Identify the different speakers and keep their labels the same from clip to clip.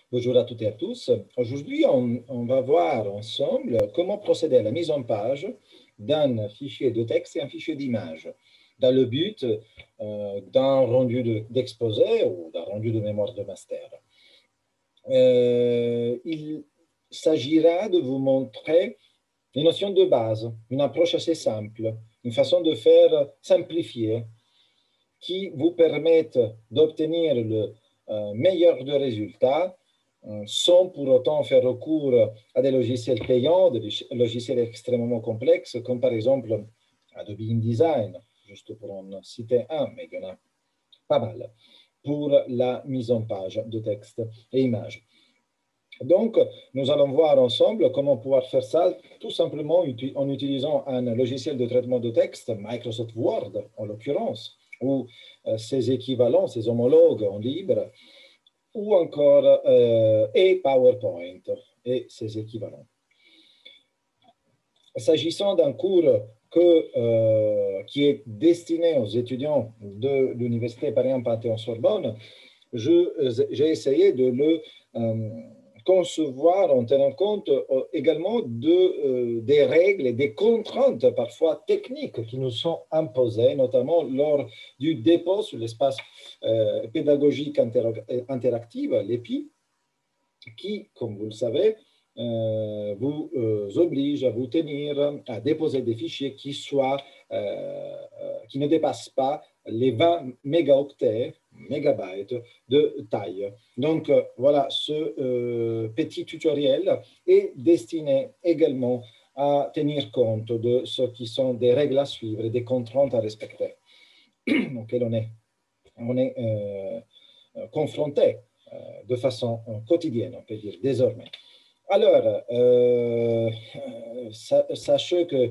Speaker 1: Bonjour à toutes et à tous. Aujourd'hui, on va voir ensemble comment procéder à la mise en page d'un fichier de texte et un fichier d'image dans le but d'un rendu d'exposé ou d'un rendu de mémoire de master. Il s'agira de vous montrer les notions de base, une approche assez simple, une façon de faire simplifiée qui vous permette d'obtenir le meilleur des résultats sans pour autant faire recours à des logiciels payants, des logiciels extrêmement complexes, comme par exemple Adobe InDesign, juste pour en citer un, mais il y en a pas mal, pour la mise en page de texte et images. Donc, nous allons voir ensemble comment pouvoir faire ça tout simplement en utilisant un logiciel de traitement de texte, Microsoft Word en l'occurrence, ou ses équivalents, ses homologues en libre, ou encore et PowerPoint et ses équivalents. S'agissant d'un cours qui est destiné aux étudiants de l'Université Paris-Panthéon-Sorbonne, j'ai essayé de le concevoir en tenant compte également des règles et des contraintes parfois techniques qui nous sont imposées, notamment lors du dépôt sur l'espace pédagogique interactif, l'EPI, qui, comme vous le savez, vous oblige à vous tenir à déposer des fichiers qui ne dépassent pas les 20 mégaoctets, mégabytes de taille. Donc, voilà, ce petit tutoriel est destiné également à tenir compte de ce qui sont des règles à suivre et des contraintes à respecter auxquelles on est confronté de façon quotidienne, on peut dire, désormais. Alors, sachez que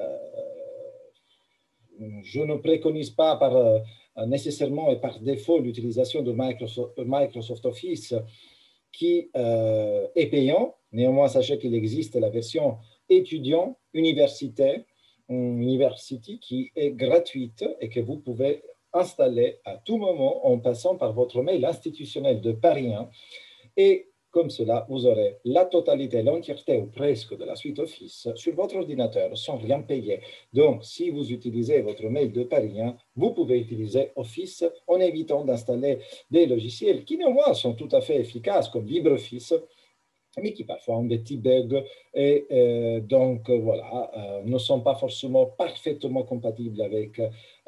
Speaker 1: je ne préconise pas nécessairement et par défaut l'utilisation de Microsoft Office qui est payant. Néanmoins, sachez qu'il existe la version étudiant université qui est gratuite et que vous pouvez installer à tout moment en passant par votre mail institutionnel de Paris 1. Et comme cela, vous aurez la totalité, l'entièreté ou presque de la suite Office sur votre ordinateur sans rien payer. Donc, si vous utilisez votre mail de Paris 1, vous pouvez utiliser Office en évitant d'installer des logiciels qui, néanmoins, sont tout à fait efficaces comme LibreOffice, mais qui parfois ont des petits bugs et donc voilà, ne sont pas forcément parfaitement compatibles avec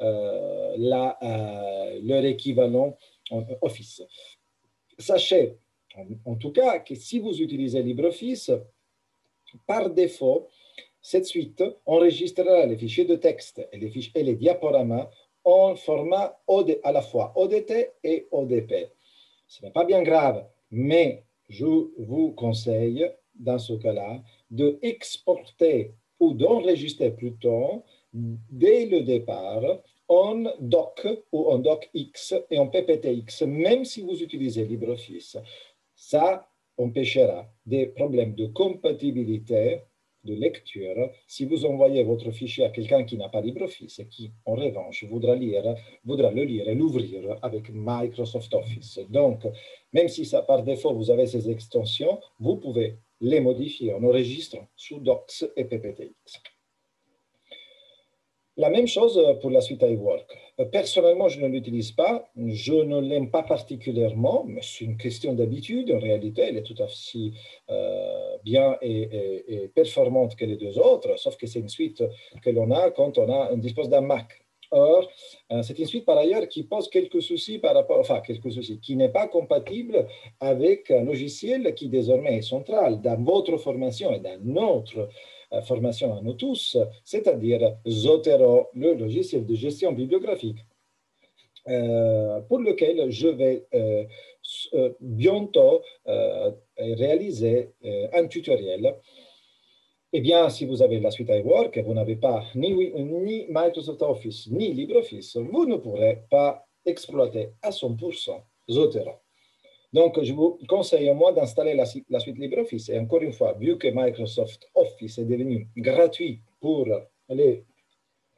Speaker 1: leur équivalent Office. Sachez en tout cas que si vous utilisez LibreOffice, par défaut, cette suite enregistrera les fichiers de texte et les diaporamas en format à la fois ODT et ODP. Ce n'est pas bien grave, mais je vous conseille, dans ce cas-là, d'exporter ou d'enregistrer plutôt dès le départ en doc ou en docx et en pptx, même si vous utilisez LibreOffice. Ça empêchera des problèmes de compatibilité de lecture si vous envoyez votre fichier à quelqu'un qui n'a pas LibreOffice et qui, en revanche, voudra le lire et l'ouvrir avec Microsoft Office. Donc, même si ça, par défaut, vous avez ces extensions, vous pouvez les modifier en enregistrant sous Docs et PPTX. La même chose pour la suite iWork. Personnellement, je ne l'utilise pas, je ne l'aime pas particulièrement, mais c'est une question d'habitude. En réalité, elle est tout à fait bien et performante que les deux autres, sauf que c'est une suite que l'on a quand on dispose d'un Mac. Or, c'est une suite par ailleurs qui pose quelques soucis qui n'est pas compatible avec un logiciel qui désormais est central dans votre formation et dans notre formation à nous tous, c'est-à-dire Zotero, le logiciel de gestion bibliographique, pour lequel je vais bientôt réaliser un tutoriel. Eh bien, si vous avez la suite iWork et vous n'avez pas ni Microsoft Office ni LibreOffice, vous ne pourrez pas exploiter à 100% Zotero. Donc, je vous conseille moi d'installer la suite LibreOffice. Et encore une fois, vu que Microsoft Office est devenu gratuit pour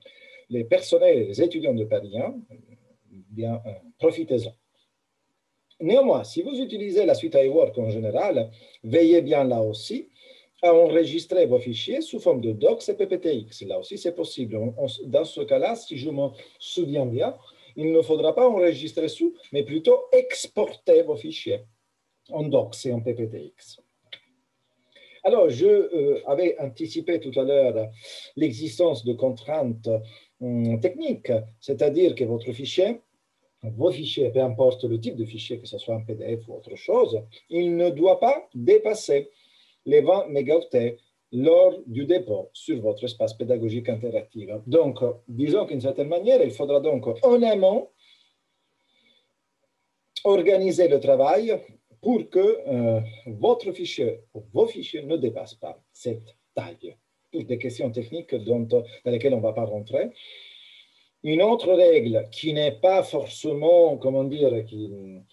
Speaker 1: les personnels et les étudiants de Paris 1, bien, profitez-en. Néanmoins, si vous utilisez la suite iWork en général, veillez bien là aussi à enregistrer vos fichiers sous forme de docs et PPTX. Là aussi, c'est possible. Dans ce cas-là, si je me souviens bien, il ne faudra pas enregistrer sous, mais plutôt exporter vos fichiers en docs et en PPTX. Alors, je avais anticipé tout à l'heure l'existence de contraintes techniques, c'est-à-dire que votre fichier, vos fichiers, peu importe le type de fichier, que ce soit un PDF ou autre chose, il ne doit pas dépasser les 20 mégaoctets lors du dépôt sur votre espace pédagogique interactif. Donc, disons qu'une certaine manière, il faudra donc en amont organiser le travail pour que votre fichier ou vos fichiers ne dépassent pas cette taille. Pour des questions techniques dans lesquelles on ne va pas rentrer. Une autre règle qui n'est pas forcément, comment dire, qui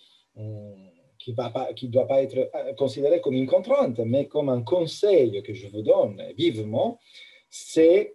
Speaker 1: ne doit pas être considérée comme une contrainte, mais comme un conseil que je vous donne vivement, c'est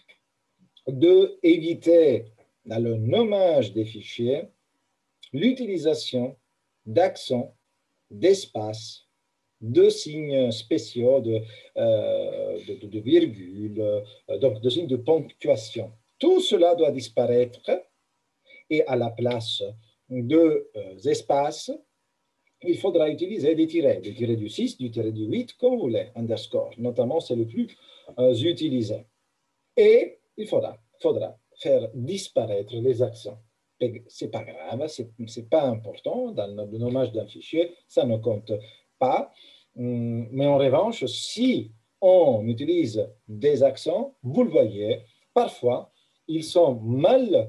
Speaker 1: d'éviter, dans le nommage des fichiers, l'utilisation d'accents, d'espaces, de signes spéciaux, de virgules, donc de signes de ponctuation. Tout cela doit disparaître et à la place de espaces, il faudra utiliser des tirets du 6, du tiré du 8, comme vous voulez, underscore. Notamment, c'est le plus utilisé. Et il faudra faire disparaître les accents. Ce n'est pas grave, ce n'est pas important dans le nommage d'un fichier, ça ne compte pas. Mais en revanche, si on utilise des accents, vous le voyez, parfois, ils sont mal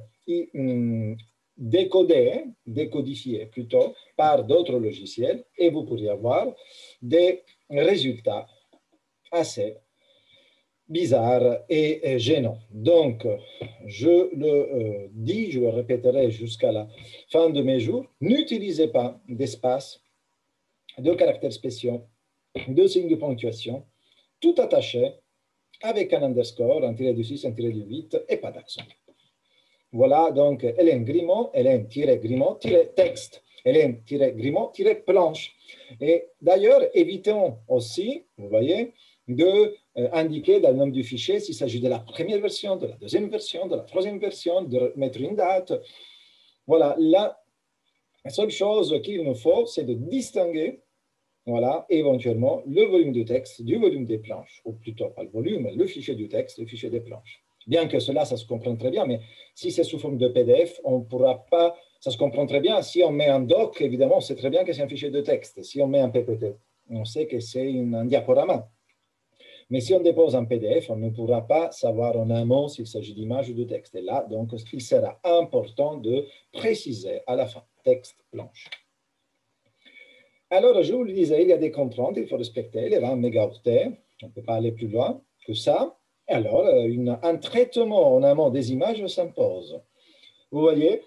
Speaker 1: décodifiés plutôt par d'autres logiciels et vous pourriez avoir des résultats assez bizarres et gênants. Donc, je le dis, je le répéterai jusqu'à la fin de mes jours, n'utilisez pas d'espace, de caractères spéciaux, de signes de ponctuation, tout attaché avec un underscore, un tiré du 6, un tiré du 8 et pas d'accent. Voilà donc Hélène Grimaud, Hélène-Grimaud-texte, Hélène-Grimaud-planche. Et d'ailleurs, évitons aussi, vous voyez, de indiquer dans le nom du fichier s'il s'agit de la première version, de la deuxième version, de la troisième version, de mettre une date. Voilà, la seule chose qu'il nous faut, c'est de distinguer, voilà, éventuellement, le volume du texte du volume des planches, ou plutôt pas le volume, le fichier du texte, le fichier des planches. Bien que cela, ça se comprend très bien, mais si c'est sous forme de PDF, on ne pourra pas, ça se comprend très bien. Si on met un doc, évidemment, on sait très bien que c'est un fichier de texte. Si on met un PPT, on sait que c'est un diaporama. Mais si on dépose un PDF, on ne pourra pas savoir en amont s'il s'agit d'image ou de texte. Et là, donc, il sera important de préciser à la fin, texte, planche. Alors, je vous le disais, il y a des contraintes, il faut respecter les 20 mégaoctets. On ne peut pas aller plus loin que ça. Alors, un traitement en amont des images s'impose. Vous voyez,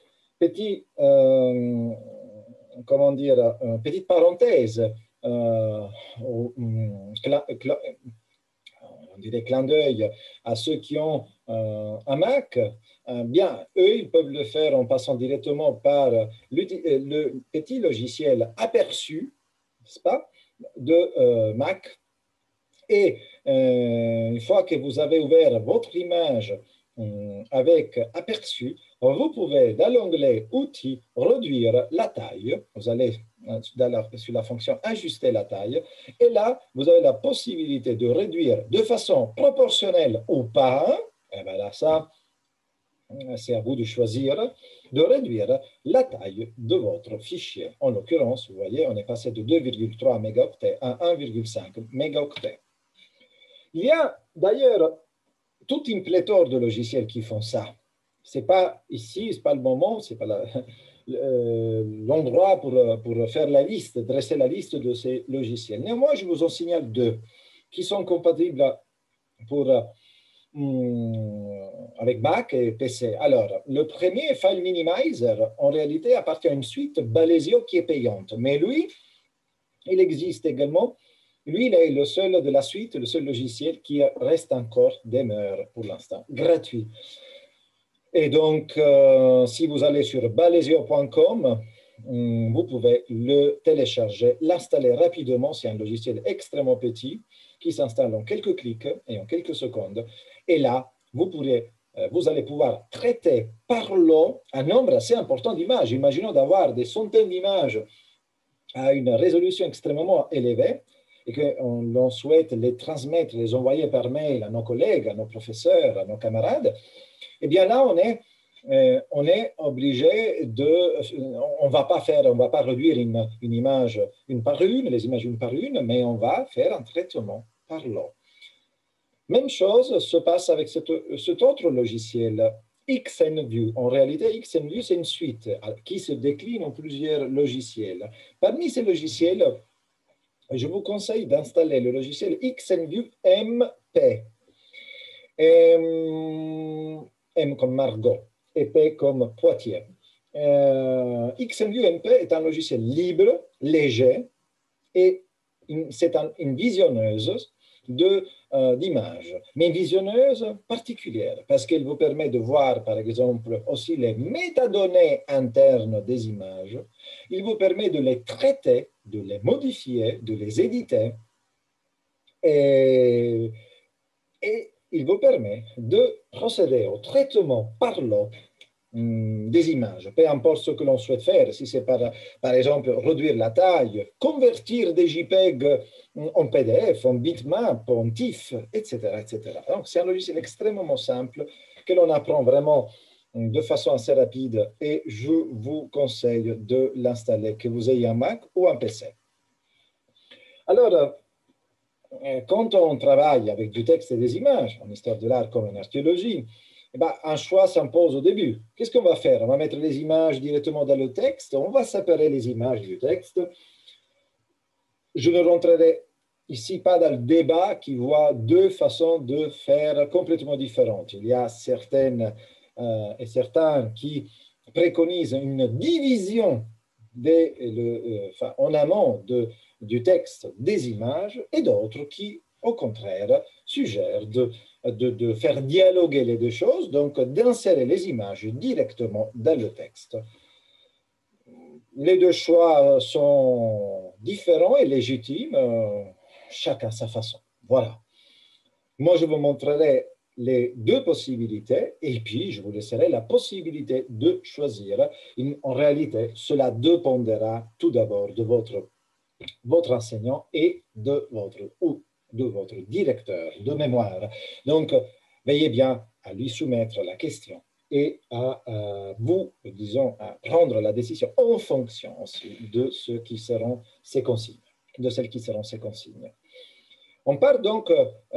Speaker 1: comment dire, petite parenthèse, on dirait clin d'œil à ceux qui ont un Mac. Bien, eux, ils peuvent le faire en passant directement par le petit logiciel aperçu, n'est-ce pas, de Mac. Et une fois que vous avez ouvert votre image avec aperçu, vous pouvez, dans l'onglet Outils, réduire la taille. Vous allez sur la fonction Ajuster la taille. Et là, vous avez la possibilité de réduire de façon proportionnelle ou pas. Et bien là, ça, c'est à vous de choisir, de réduire la taille de votre fichier. En l'occurrence, vous voyez, on est passé de 2,3 mégaoctets à 1,5 mégaoctets. Il y a d'ailleurs toute une pléthore de logiciels qui font ça. Ce n'est pas ici, ce n'est pas le moment, ce n'est pas l'endroit pour faire la liste, dresser la liste de ces logiciels. Néanmoins, je vous en signale deux qui sont compatibles avec Mac et PC. Alors, le premier, File Minimizer, en réalité appartient à une suite Balesio qui est payante. Mais lui, il existe également. Lui, il est le seul de la suite, le seul logiciel qui reste encore, demeure pour l'instant, gratuit. Et donc, si vous allez sur balesio.com, vous pouvez le télécharger, l'installer rapidement. C'est un logiciel extrêmement petit qui s'installe en quelques clics et en quelques secondes. Et là, vous allez pouvoir traiter par lot un nombre assez important d'images. Imaginons d'avoir des centaines d'images à une résolution extrêmement élevée et qu'on souhaite les transmettre, les envoyer par mail à nos collègues, à nos professeurs, à nos camarades. Eh bien là, on est obligé on ne va pas réduire une image une par une, les images une par une, mais on va faire un traitement par lot. Même chose se passe avec cet autre logiciel, XNView. En réalité, XNView, c'est une suite qui se décline en plusieurs logiciels. Parmi ces logiciels, je vous conseille d'installer le logiciel XNView MP. M comme Margot et P comme Poitiers. XNView MP est un logiciel libre, léger, et c'est une visionneuse d'images, mais une visionneuse particulière, parce qu'elle vous permet de voir, par exemple, aussi les métadonnées internes des images. Il vous permet de les traiter, de les modifier, de les éditer, et il vous permet de procéder au traitement par lot des images, peu importe ce que l'on souhaite faire, si c'est par exemple réduire la taille, convertir des JPEG en PDF, en bitmap, en TIFF, etc. etc. Donc c'est un logiciel extrêmement simple que l'on apprend vraiment de façon assez rapide et je vous conseille de l'installer, que vous ayez un Mac ou un PC. Alors, quand on travaille avec du texte et des images, en histoire de l'art comme en archéologie, eh bien, un choix s'impose au début. Qu'est-ce qu'on va faire? On va mettre les images directement dans le texte, on va séparer les images du texte. Je ne rentrerai ici pas dans le débat qui voit deux façons de faire complètement différentes. Il y a certaines et certains qui préconisent une division en amont du texte des images et d'autres qui, au contraire, suggèrent de faire dialoguer les deux choses, donc d'insérer les images directement dans le texte. Les deux choix sont différents et légitimes, chacun à sa façon. Voilà. Moi, je vous montrerai les deux possibilités et puis je vous laisserai la possibilité de choisir. En réalité, cela dépendra tout d'abord de votre enseignant et de votre directeur de mémoire. Donc, veillez bien à lui soumettre la question et à vous, disons, à prendre la décision en fonction aussi de celles qui seront ses consignes. On part donc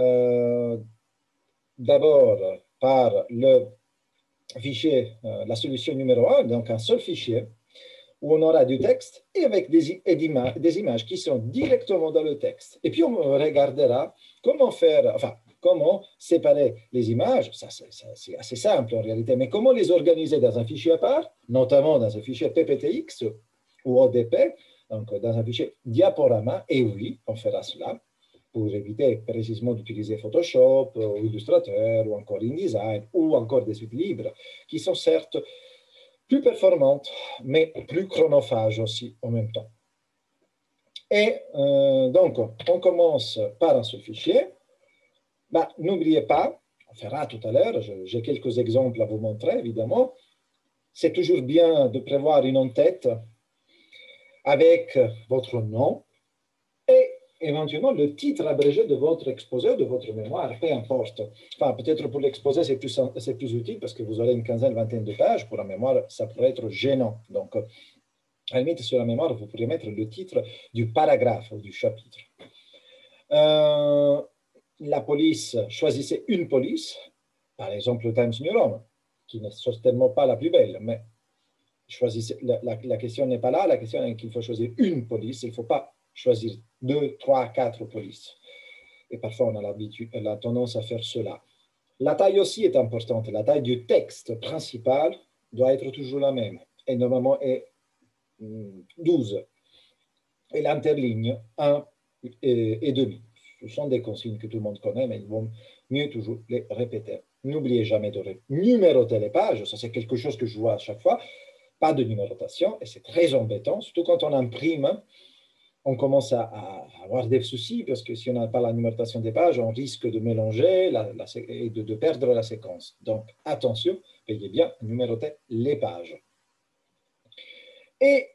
Speaker 1: d'abord par le fichier, la solution numéro 1, donc un seul fichier, où on aura du texte et avec des images qui sont directement dans le texte. Et puis on regardera comment séparer les images. Ça, c'est assez simple en réalité, mais comment les organiser dans un fichier à part, notamment dans un fichier PPTX ou ODP, donc dans un fichier diaporama. Et oui, on fera cela pour éviter précisément d'utiliser Photoshop ou Illustrator ou encore InDesign ou encore des suites libres qui sont certes plus performante, mais plus chronophage aussi en même temps. Et donc, on commence par un seul fichier. Bah, n'oubliez pas, on fera tout à l'heure, j'ai quelques exemples à vous montrer, évidemment. C'est toujours bien de prévoir une en-tête avec votre nom et éventuellement le titre abrégé de votre exposé, de votre mémoire, peu importe. Enfin, peut-être pour l'exposé, c'est plus utile parce que vous aurez une quinzaine, vingtaine de pages. Pour la mémoire, ça pourrait être gênant. Donc, à la limite, sur la mémoire, vous pourrez mettre le titre du paragraphe ou du chapitre. La police, choisissez une police, par exemple le Times New Roman, qui n'est certainement pas la plus belle, mais choisissez, la question n'est pas là, la question est qu'il faut choisir une police, il ne faut pas choisir 2, 3, 4 polices. Et parfois, on a la tendance à faire cela. La taille aussi est importante. La taille du texte principal doit être toujours la même. Et normalement est 12. Et l'interligne, 1 et demi. Ce sont des consignes que tout le monde connaît, mais il vaut mieux toujours les répéter. N'oubliez jamais de numéroter les pages. Ça, c'est quelque chose que je vois à chaque fois. pas de numérotation, et c'est très embêtant, surtout quand on imprime, on commence à avoir des soucis, parce que si on n'a pas la numérotation des pages, on risque de mélanger et de perdre la séquence. Donc, attention, veuillez bien numéroter les pages. Et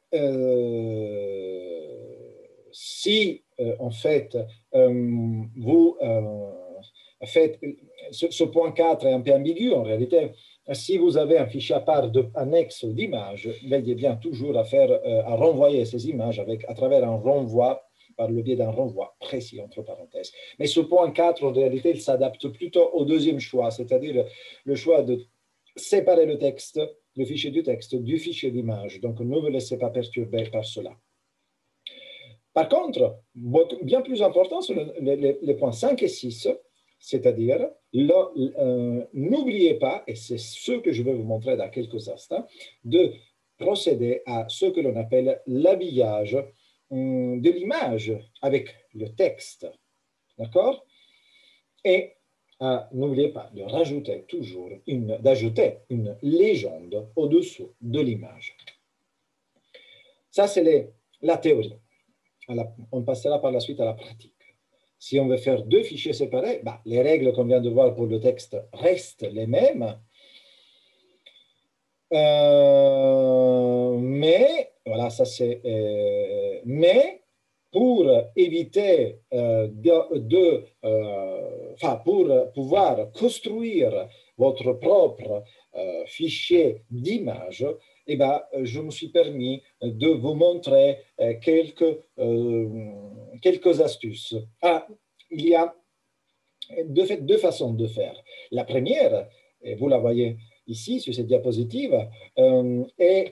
Speaker 1: si, en fait, vous faites, ce point 4 est un peu ambigu, en réalité, si vous avez un fichier à part annexe d'images, veuillez bien toujours à renvoyer ces images à travers un renvoi, par le biais d'un renvoi précis, entre parenthèses. Mais ce point 4, en réalité, il s'adapte plutôt au deuxième choix, c'est-à-dire le choix de séparer le texte, le fichier du texte, du fichier d'image. Donc, ne vous laissez pas perturber par cela. Par contre, bien plus important sont les points 5 et 6, c'est-à-dire, n'oubliez pas, et c'est ce que je vais vous montrer dans quelques instants, de procéder à ce que l'on appelle l'habillage de l'image avec le texte. D'accord? Et n'oubliez pas de rajouter toujours d'ajouter une légende au-dessous de l'image. Ça, c'est la théorie. On passera par la suite à la pratique. Si on veut faire deux fichiers séparés, les règles qu'on vient de voir pour le texte restent les mêmes. Mais, voilà, ça c'est... mais pour éviter pour pouvoir construire votre propre fichier d'image, je me suis permis de vous montrer quelques astuces. Il y a deux façons de faire. La première, et vous la voyez ici sur cette diapositive, est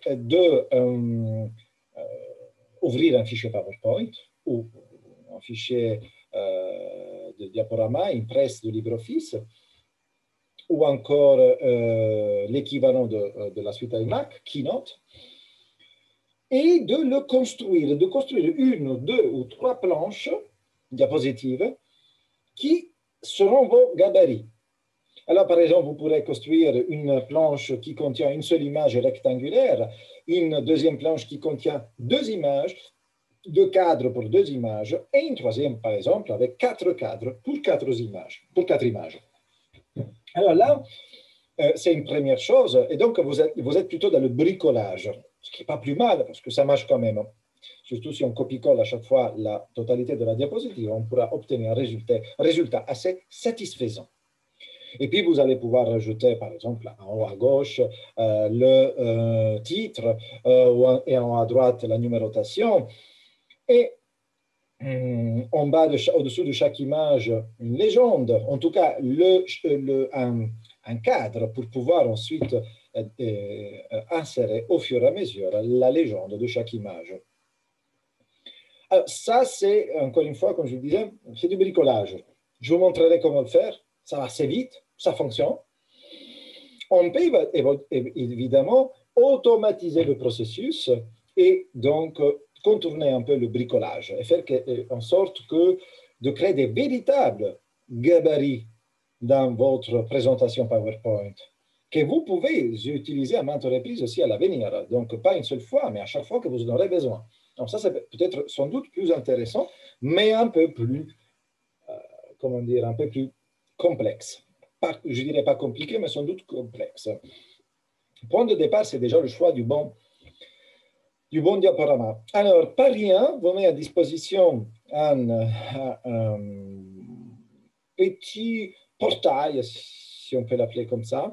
Speaker 1: d'ouvrir un fichier PowerPoint ou un fichier de diaporama, une presse de LibreOffice, ou encore l'équivalent de la suite iMac, Keynote, et de le construire, une, deux ou trois planches diapositives qui seront vos gabarits. Alors, par exemple, vous pourrez construire une planche qui contient une seule image rectangulaire, une deuxième planche qui contient deux images, deux cadres pour deux images, et une troisième, par exemple, avec quatre cadres pour quatre images. Alors là, c'est une première chose, et donc vous êtes plutôt dans le bricolage, ce qui n'est pas plus mal, parce que ça marche quand même. Surtout si on copie-colle à chaque fois la totalité de la diapositive, on pourra obtenir un résultat assez satisfaisant. Et puis, vous allez pouvoir rajouter, par exemple, en haut à gauche, le titre et en haut à droite, la numérotation. Et en bas, au-dessous de chaque image, une légende, en tout cas un cadre pour pouvoir ensuite insérer au fur et à mesure la légende de chaque image. Alors, ça, c'est, encore une fois, comme je vous disais, c'est du bricolage. Je vous montrerai comment le faire. Ça va assez vite, ça fonctionne. On peut évidemment automatiser le processus et donc contourner un peu le bricolage et faire en sorte de créer des véritables gabarits dans votre présentation PowerPoint que vous pouvez utiliser à maintes reprises aussi à l'avenir. Donc, pas une seule fois, mais à chaque fois que vous en aurez besoin. Donc, ça, c'est peut-être sans doute plus intéressant, mais un peu plus, comment dire, un peu plus complexe. Je ne dirais pas compliqué, mais sans doute complexe. Le point de départ, c'est déjà le choix du bon diaporama. Alors, par rien, vous met à disposition un petit portail, si on peut l'appeler comme ça.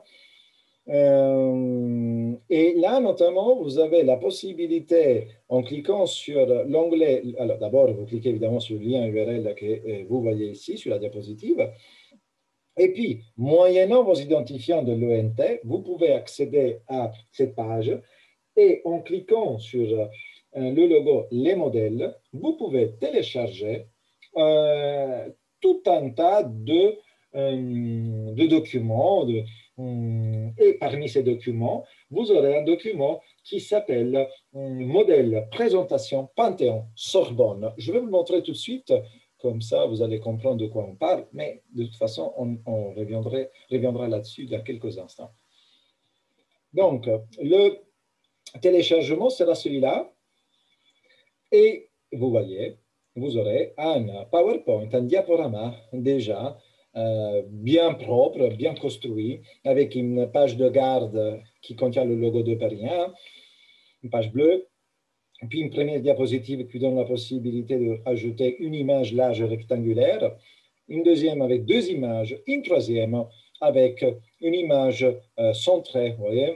Speaker 1: Et là, notamment, vous avez la possibilité, en cliquant sur l'onglet, alors d'abord, vous cliquez évidemment sur le lien URL que vous voyez ici, sur la diapositive. Et puis, moyennant vos identifiants de l'ONT, vous pouvez accéder à cette page et en cliquant sur le logo « Les modèles », vous pouvez télécharger tout un tas de documents. Et parmi ces documents, vous aurez un document qui s'appelle « Modèle présentation Panthéon Sorbonne ». Je vais vous le montrer tout de suite. Comme ça, vous allez comprendre de quoi on parle, mais de toute façon, on reviendra là-dessus dans quelques instants. Donc, téléchargement sera celui-là. Et vous voyez, vous aurez un PowerPoint, un diaporama déjà bien propre, bien construit, avec une page de garde qui contient le logo de Perrien, une page bleue, puis une première diapositive qui donne la possibilité d'ajouter une image large rectangulaire, une deuxième avec deux images, une troisième avec une image centrée, vous voyez,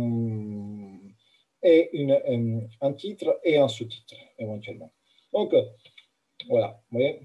Speaker 1: et un titre et un sous-titre éventuellement. Donc, voilà, vous voyez.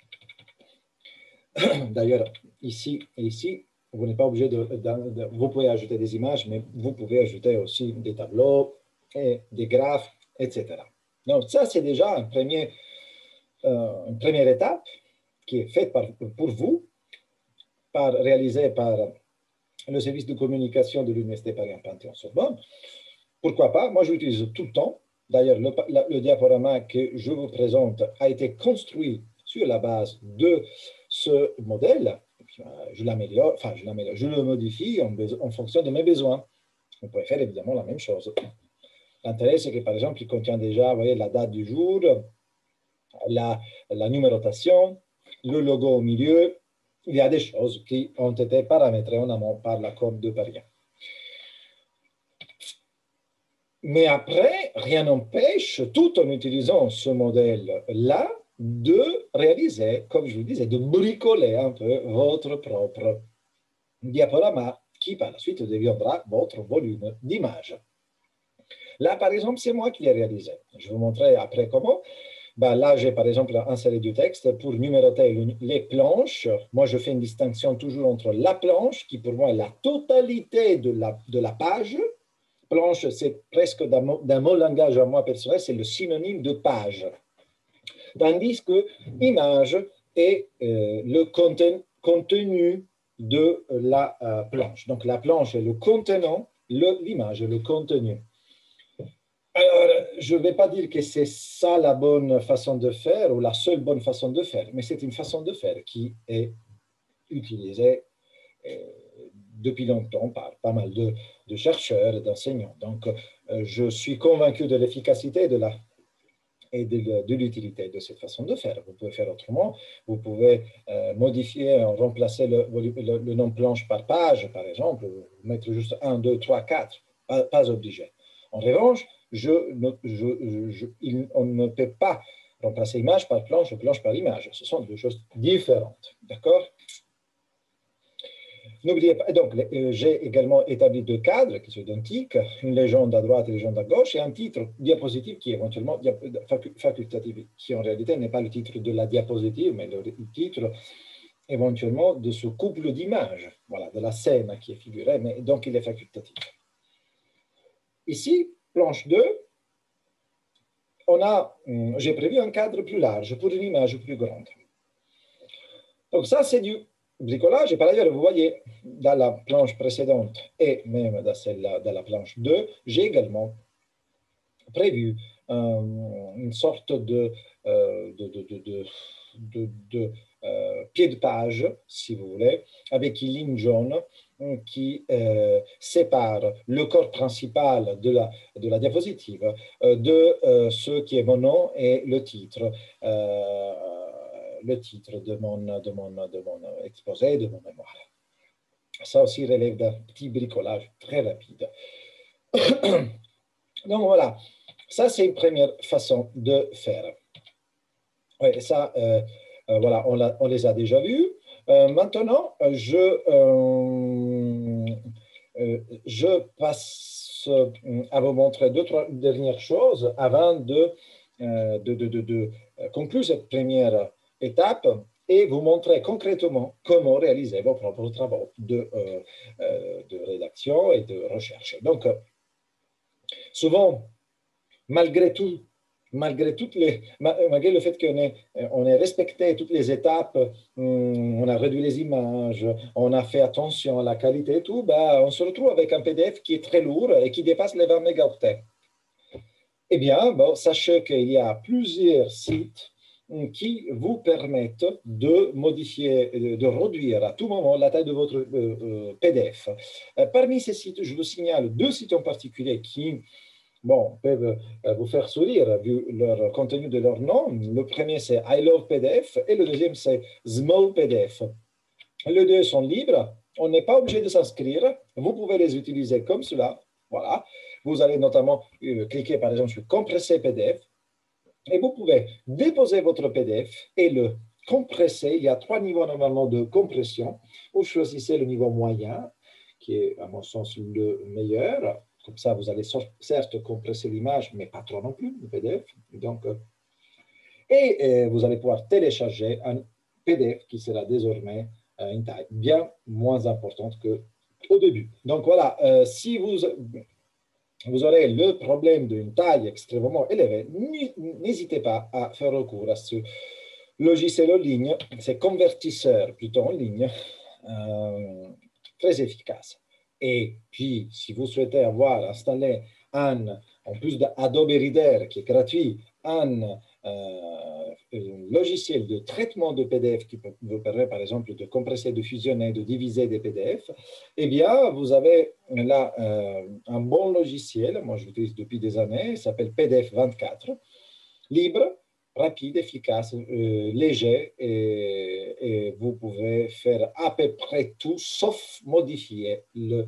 Speaker 1: D'ailleurs, ici et ici, vous n'êtes pas obligé vous pouvez ajouter des images, mais vous pouvez ajouter aussi des tableaux et des graphes, etc. Donc, ça, c'est déjà une première étape qui est faite pour vous, réalisée par le service de communication de l'Université Paris-Panthéon-Sorbonne. Pourquoi pas? Moi, je l'utilise tout le temps. D'ailleurs, le diaporama que je vous présente a été construit sur la base de ce modèle. Je l'améliore, enfin, je le modifie en fonction de mes besoins. Vous pouvez faire évidemment la même chose. L'intérêt, c'est que, par exemple, il contient déjà, vous voyez, la date du jour, la numérotation, le logo au milieu. Il y a des choses qui ont été paramétrées en amont par l'accord de Paris. Mais après, rien n'empêche, tout en utilisant ce modèle-là, de réaliser, comme je vous disais, de bricoler un peu votre propre diaporama qui, par la suite, deviendra votre volume d'images. Là, par exemple, c'est moi qui l'ai réalisé. Je vous montrerai après comment. Ben là, j'ai par exemple inséré du texte pour numéroter les planches. Moi, je fais une distinction toujours entre la planche, qui pour moi est la totalité de la page. Planche, c'est presque d'un mot langage à moi personnel, c'est le synonyme de page. Tandis que image est le contenu de la planche. Donc la planche est le contenant, l'image est le contenu. Alors, je ne vais pas dire que c'est ça la bonne façon de faire ou la seule bonne façon de faire, mais c'est une façon de faire qui est utilisée depuis longtemps par pas mal de chercheurs et d'enseignants. Donc, je suis convaincu de l'efficacité et de l'utilité de cette façon de faire. Vous pouvez faire autrement. Vous pouvez modifier, remplacer le nom planche par page, par exemple, mettre juste 1, 2, 3, 4, pas obligé. En revanche, on ne peut pas remplacer image par planche ou planche par image. Ce sont deux choses différentes. D'accord? N'oubliez pas, donc j'ai également établi deux cadres qui sont identiques, une légende à droite et une légende à gauche, et un titre diapositive qui est éventuellement facultatif, qui en réalité n'est pas le titre de la diapositive, mais le titre éventuellement de ce couple d'images, voilà, de la scène qui est figurée, mais donc il est facultatif. Ici, planche 2, j'ai prévu un cadre plus large pour une image plus grande. Donc ça, c'est du bricolage. Et par ailleurs, vous voyez, dans la planche précédente et même dans la planche 2, j'ai également prévu une sorte de pied de page, si vous voulez, avec une ligne jaune qui sépare le corps principal de la diapositive de ce qui est mon nom et le titre de mon exposé, de mon mémoire. Ça aussi relève d'un petit bricolage très rapide. Donc voilà, ça c'est une première façon de faire. Oui, ça, voilà, on les a déjà vus. Maintenant, je passe à vous montrer deux, trois dernières choses avant de conclure cette première étape et vous montrer concrètement comment réaliser vos propres travaux de rédaction et de recherche. Donc, souvent, malgré le fait qu'on ait respecté toutes les étapes, on a réduit les images, on a fait attention à la qualité et tout, on se retrouve avec un PDF qui est très lourd et qui dépasse les 20 mégaoctets. Eh bien, sachez qu'il y a plusieurs sites qui vous permettent de modifier, de réduire à tout moment la taille de votre PDF. Parmi ces sites, je vous signale deux sites en particulier qui bon, peuvent vous faire sourire vu leur contenu de leur nom. Le premier, c'est I Love PDF et le deuxième, c'est Small PDF. Les deux sont libres. On n'est pas obligé de s'inscrire. Vous pouvez les utiliser comme cela. Voilà. Vous allez notamment cliquer, par exemple, sur Compresser PDF et vous pouvez déposer votre PDF et le compresser. Il y a 3 niveaux normalement de compression. Vous choisissez le niveau moyen, qui est, à mon sens, le meilleur. Comme ça, vous allez certes compresser l'image, mais pas trop non plus, le PDF. Donc, vous allez pouvoir télécharger un PDF qui sera désormais une taille bien moins importante qu'au début. Donc voilà, si vous aurez le problème d'une taille extrêmement élevée, n'hésitez pas à faire recours à ce logiciel en ligne, c'est convertisseur plutôt en ligne, très efficace. Et puis, si vous souhaitez avoir installé en plus d'Adobe Reader qui est gratuit, un logiciel de traitement de PDF qui vous permet, par exemple, de compresser, de fusionner, de diviser des PDF, eh bien, vous avez là un bon logiciel, moi je l'utilise depuis des années, il s'appelle PDF 24, libre, rapide, efficace, léger, et vous pouvez faire à peu près tout, sauf modifier le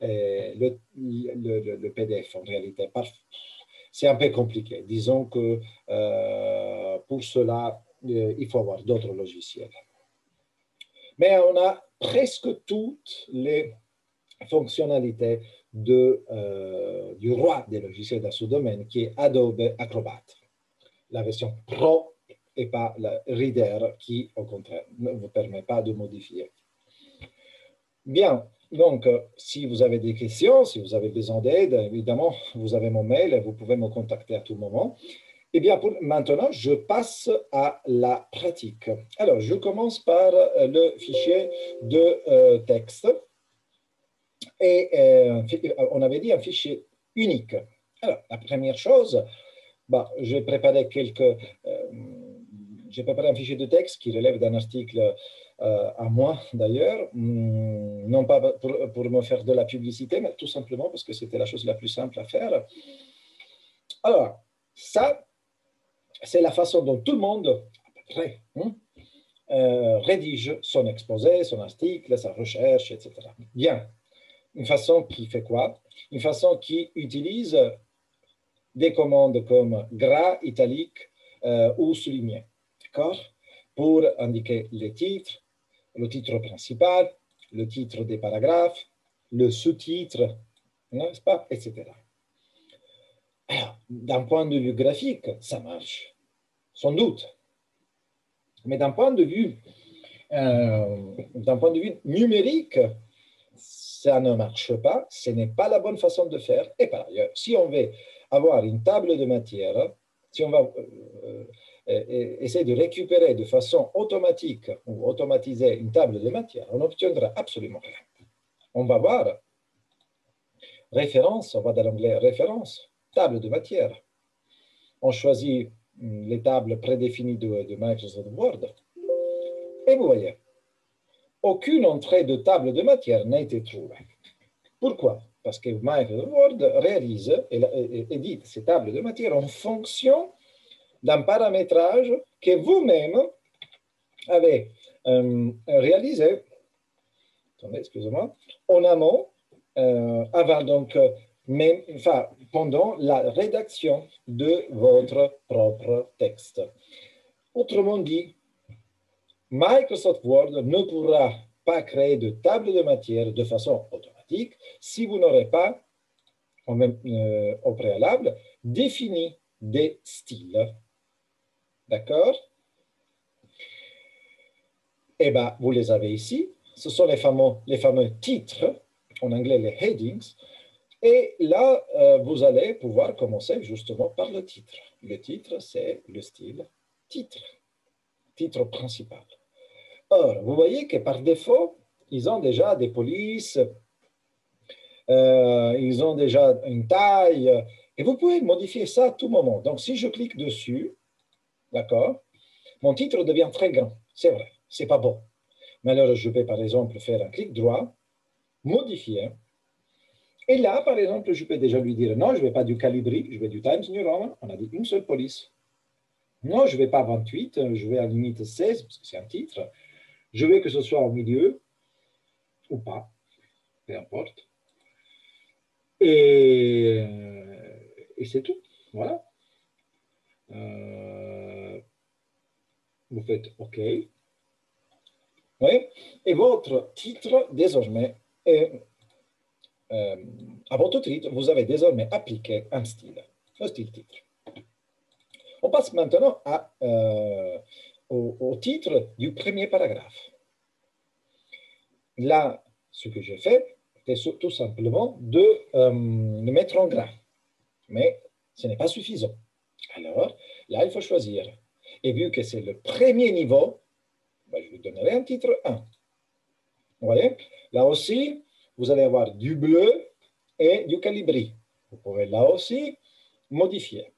Speaker 1: PDF en réalité. C'est un peu compliqué. Disons que pour cela, il faut avoir d'autres logiciels. Mais on a presque toutes les fonctionnalités du roi des logiciels dans ce domaine, qui est Adobe Acrobat. La version Pro et pas la Reader qui, au contraire, ne vous permet pas de modifier. Bien, donc, si vous avez des questions, si vous avez besoin d'aide, évidemment, vous avez mon mail et vous pouvez me contacter à tout moment. Eh bien, maintenant, je passe à la pratique. Alors, je commence par le fichier de texte. Et on avait dit un fichier unique. Alors, la première chose, j'ai préparé un fichier de texte qui relève d'un article à moi d'ailleurs, non pas pour me faire de la publicité, mais tout simplement parce que c'était la chose la plus simple à faire. Alors, ça, c'est la façon dont tout le monde, à peu près, rédige son exposé, son article, sa recherche, etc. Bien. Une façon qui fait quoi? Une façon qui utilise des commandes comme gras, italique ou souligné, d'accord? Pour indiquer les titres, le titre principal, le titre des paragraphes, le sous-titre, n'est-ce pas, etc. Alors, d'un point de vue graphique, ça marche, sans doute. Mais d'un point de vue numérique, ça ne marche pas, ce n'est pas la bonne façon de faire. Et par ailleurs, si on veut avoir une table de matière, si on va essayer de récupérer de façon automatique ou automatiser une table de matière, on n'obtiendra absolument rien. On va voir référence, on va dans l'onglet référence, table de matière. On choisit les tables prédéfinies de Microsoft Word. Et vous voyez, aucune entrée de table de matière n'a été trouvée. Pourquoi? Parce que Microsoft Word réalise et édite ces tables de matière en fonction d'un paramétrage que vous-même avez réalisé, attendez, excusez-moi, en amont, avant donc, pendant la rédaction de votre propre texte. Autrement dit, Microsoft Word ne pourra pas créer de table de matière de façon automatique si vous n'aurez pas, au préalable, défini des styles. D'accord? Eh bien, vous les avez ici. Ce sont les fameux titres, en anglais les headings. Et là, vous allez pouvoir commencer justement par le titre. Le titre, c'est le style titre, titre principal. Or, vous voyez que par défaut, ils ont déjà des polices, ils ont déjà une taille, et vous pouvez modifier ça à tout moment. Donc, si je clique dessus, d'accord, mon titre devient très grand. C'est vrai, c'est pas bon. Mais alors, je vais par exemple faire un clic droit, modifier, Et là, par exemple, je peux déjà lui dire, non, je ne veux pas du Calibri, je veux du Times New Roman. On a dit une seule police. Non, je ne veux pas 28, je vais à la limite 16, parce que c'est un titre. Je veux que ce soit au milieu, ou pas, peu importe. Et c'est tout. Voilà. Vous faites OK. Oui. Et votre titre, désormais, à votre titre, vous avez désormais appliqué un style titre. On passe maintenant au titre du premier paragraphe. Là, ce que j'ai fait, c'est tout simplement de le mettre en gras. Mais ce n'est pas suffisant. Alors, là, il faut choisir. Et vu que c'est le premier niveau, ben, je vous donnerai un titre 1. Vous voyez? Là aussi, vous allez avoir du bleu et du Calibri. Vous pouvez là aussi modifier.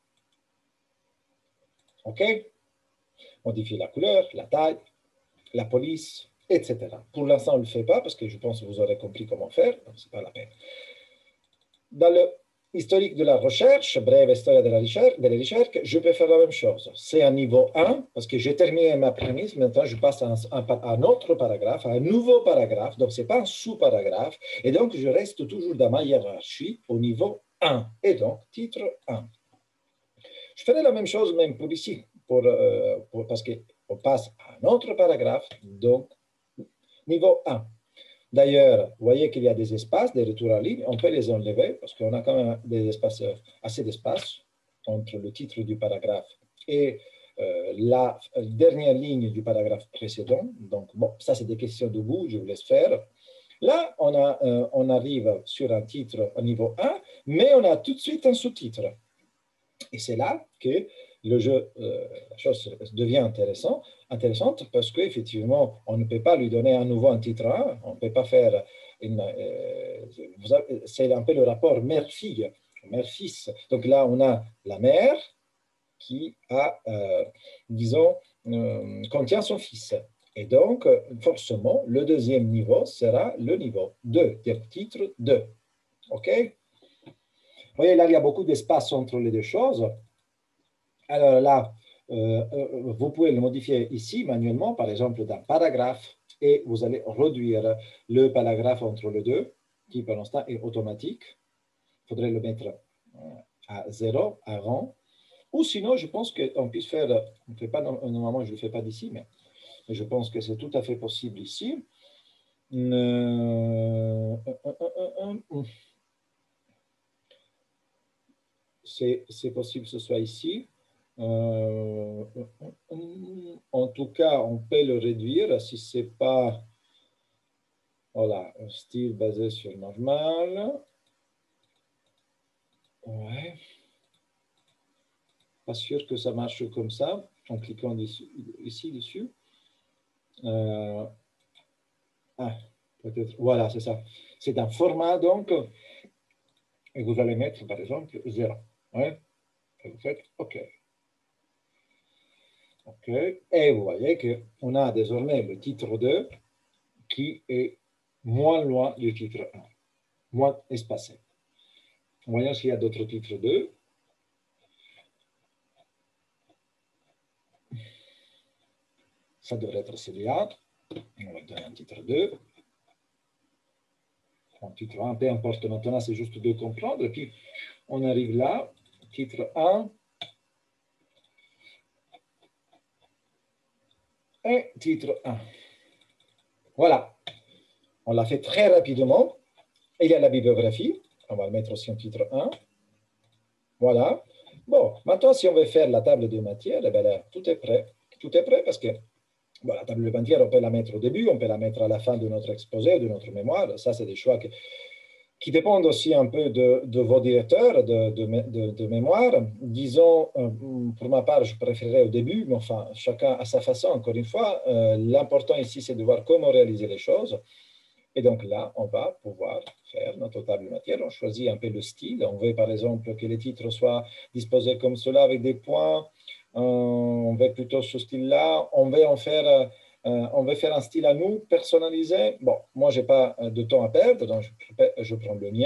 Speaker 1: OK? Modifier la couleur, la taille, la police, etc. Pour l'instant, on ne le fait pas parce que je pense que vous aurez compris comment faire, donc ce n'est pas la peine. Dans le historique de la recherche, brève histoire de la recherche, je peux faire la même chose. C'est un niveau 1 parce que j'ai terminé ma prémisse. Maintenant, je passe à un autre paragraphe, à un nouveau paragraphe. Donc, ce n'est pas un sous-paragraphe. Et donc, je reste toujours dans ma hiérarchie au niveau 1. Et donc, titre 1. Je ferai la même chose même pour ici, parce qu'on passe à un autre paragraphe, donc niveau 1. D'ailleurs, vous voyez qu'il y a des espaces, des retours en ligne, on peut les enlever parce qu'on a quand même des espaces, assez d'espace entre le titre du paragraphe et la dernière ligne du paragraphe précédent. Donc, bon, ça, c'est des questions de goût, je vous laisse faire. Là, on arrive sur un titre au niveau 1, mais on a tout de suite un sous-titre. Et c'est là que le jeu, la chose devient intéressante parce qu'effectivement, on ne peut pas lui donner à nouveau un titre 1, on ne peut pas faire c'est un peu le rapport mère-fille, mère-fils. Donc là, on a la mère qui a, disons, contient son fils. Et donc, forcément, le deuxième niveau sera le niveau 2, titre 2. OK? Vous voyez, là, il y a beaucoup d'espace entre les deux choses. Alors là, vous pouvez le modifier ici manuellement, par exemple d'un paragraphe, et vous allez réduire le paragraphe entre les deux, qui pour l'instant est automatique. Il faudrait le mettre à 0, à rang. Ou sinon, je pense qu'on puisse faire, on ne fait pas, normalement je ne le fais pas d'ici, mais je pense que c'est tout à fait possible ici. C'est possible que ce soit ici. En tout cas, on peut le réduire si ce n'est pas voilà, un style basé sur normal. Ouais. Pas sûr que ça marche comme ça en cliquant ici dessus. Peut-être. Voilà, c'est ça. C'est un format donc, et vous allez mettre par exemple 0. Ouais. Et vous faites OK. OK. Et vous voyez qu'on a désormais le titre 2 qui est moins loin du titre 1, moins espacé. Voyons s'il y a d'autres titres 2. Ça devrait être celui-là. On va donner un titre 2. Un titre 1, peu importe maintenant, c'est juste de comprendre. Et puis, on arrive là, titre 1. Et titre 1. Voilà. On l'a fait très rapidement. Il y a la bibliographie. On va le mettre aussi en titre 1. Voilà. Bon, maintenant, si on veut faire la table de matière, eh bien là, tout est prêt. Tout est prêt parce que bon, la table de matière, on peut la mettre au début, on peut la mettre à la fin de notre exposé, de notre mémoire. Ça, c'est des choix qui dépendent aussi un peu de vos directeurs de mémoire. Disons, pour ma part, je préférerais au début, mais enfin, chacun à sa façon, encore une fois. L'important ici, c'est de voir comment réaliser les choses. Et donc là, on va pouvoir faire notre table de matière. On choisit un peu le style. On veut par exemple que les titres soient disposés comme cela avec des points. On veut plutôt ce style-là. On veut faire un style à nous, personnalisé. Bon, moi, je n'ai pas de temps à perdre, donc je prends le mien.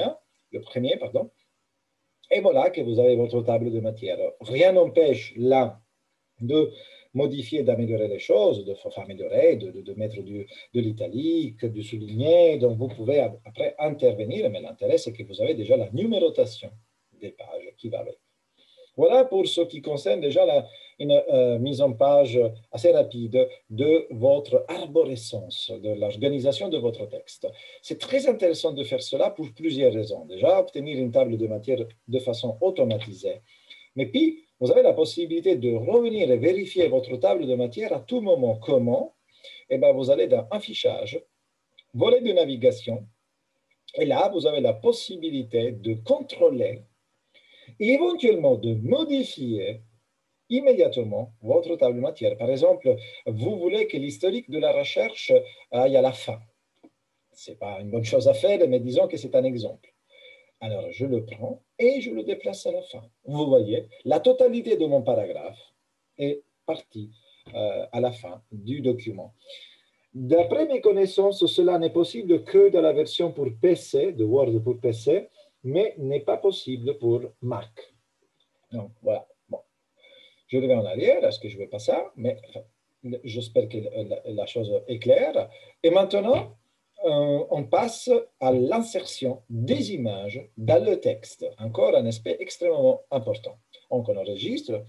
Speaker 1: le premier, pardon. Et voilà que vous avez votre table de matière. Rien n'empêche là de modifier, d'améliorer les choses, de améliorer, de mettre de l'italique, du souligné. Donc, vous pouvez après intervenir, mais l'intérêt, c'est que vous avez déjà la numérotation des pages qui va avec. Voilà pour ce qui concerne déjà une mise en page assez rapide de votre arborescence, de l'organisation de votre texte. C'est très intéressant de faire cela pour plusieurs raisons. Déjà, obtenir une table de matière de façon automatisée. Mais puis, vous avez la possibilité de revenir et vérifier votre table de matière à tout moment. Comment? Eh bien, vous allez dans Affichage, volet de navigation, et là, vous avez la possibilité de contrôler et éventuellement de modifier immédiatement votre table de matière. Par exemple, vous voulez que l'historique de la recherche aille à la fin. Ce n'est pas une bonne chose à faire, mais disons que c'est un exemple. Alors, je le prends et je le déplace à la fin. Vous voyez, la totalité de mon paragraphe est partie à la fin du document. D'après mes connaissances, cela n'est possible que dans la version pour PC, de Word pour PC, mais n'est pas possible pour Mac. Donc, voilà. Bon. Je reviens en arrière, est-ce que je ne veux pas ça? Mais enfin, j'espère que la chose est claire. Et maintenant, on passe à l'insertion des images dans le texte. Encore un aspect extrêmement important. Donc, on enregistre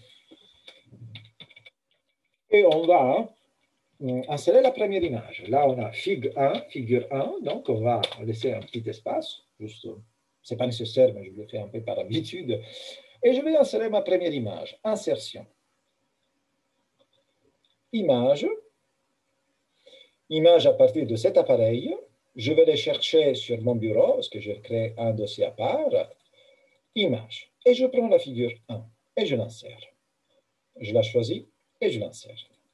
Speaker 1: et on va insérer la première image. Là, on a figure 1, donc on va laisser un petit espace. Juste, ce n'est pas nécessaire, mais je le fais un peu par habitude. Et je vais insérer ma première image. Insertion. Image. Image à partir de cet appareil. Je vais les chercher sur mon bureau, parce que je crée un dossier à part. Image. Et je prends la figure 1 et je l'insère. Je la choisis et je l'insère.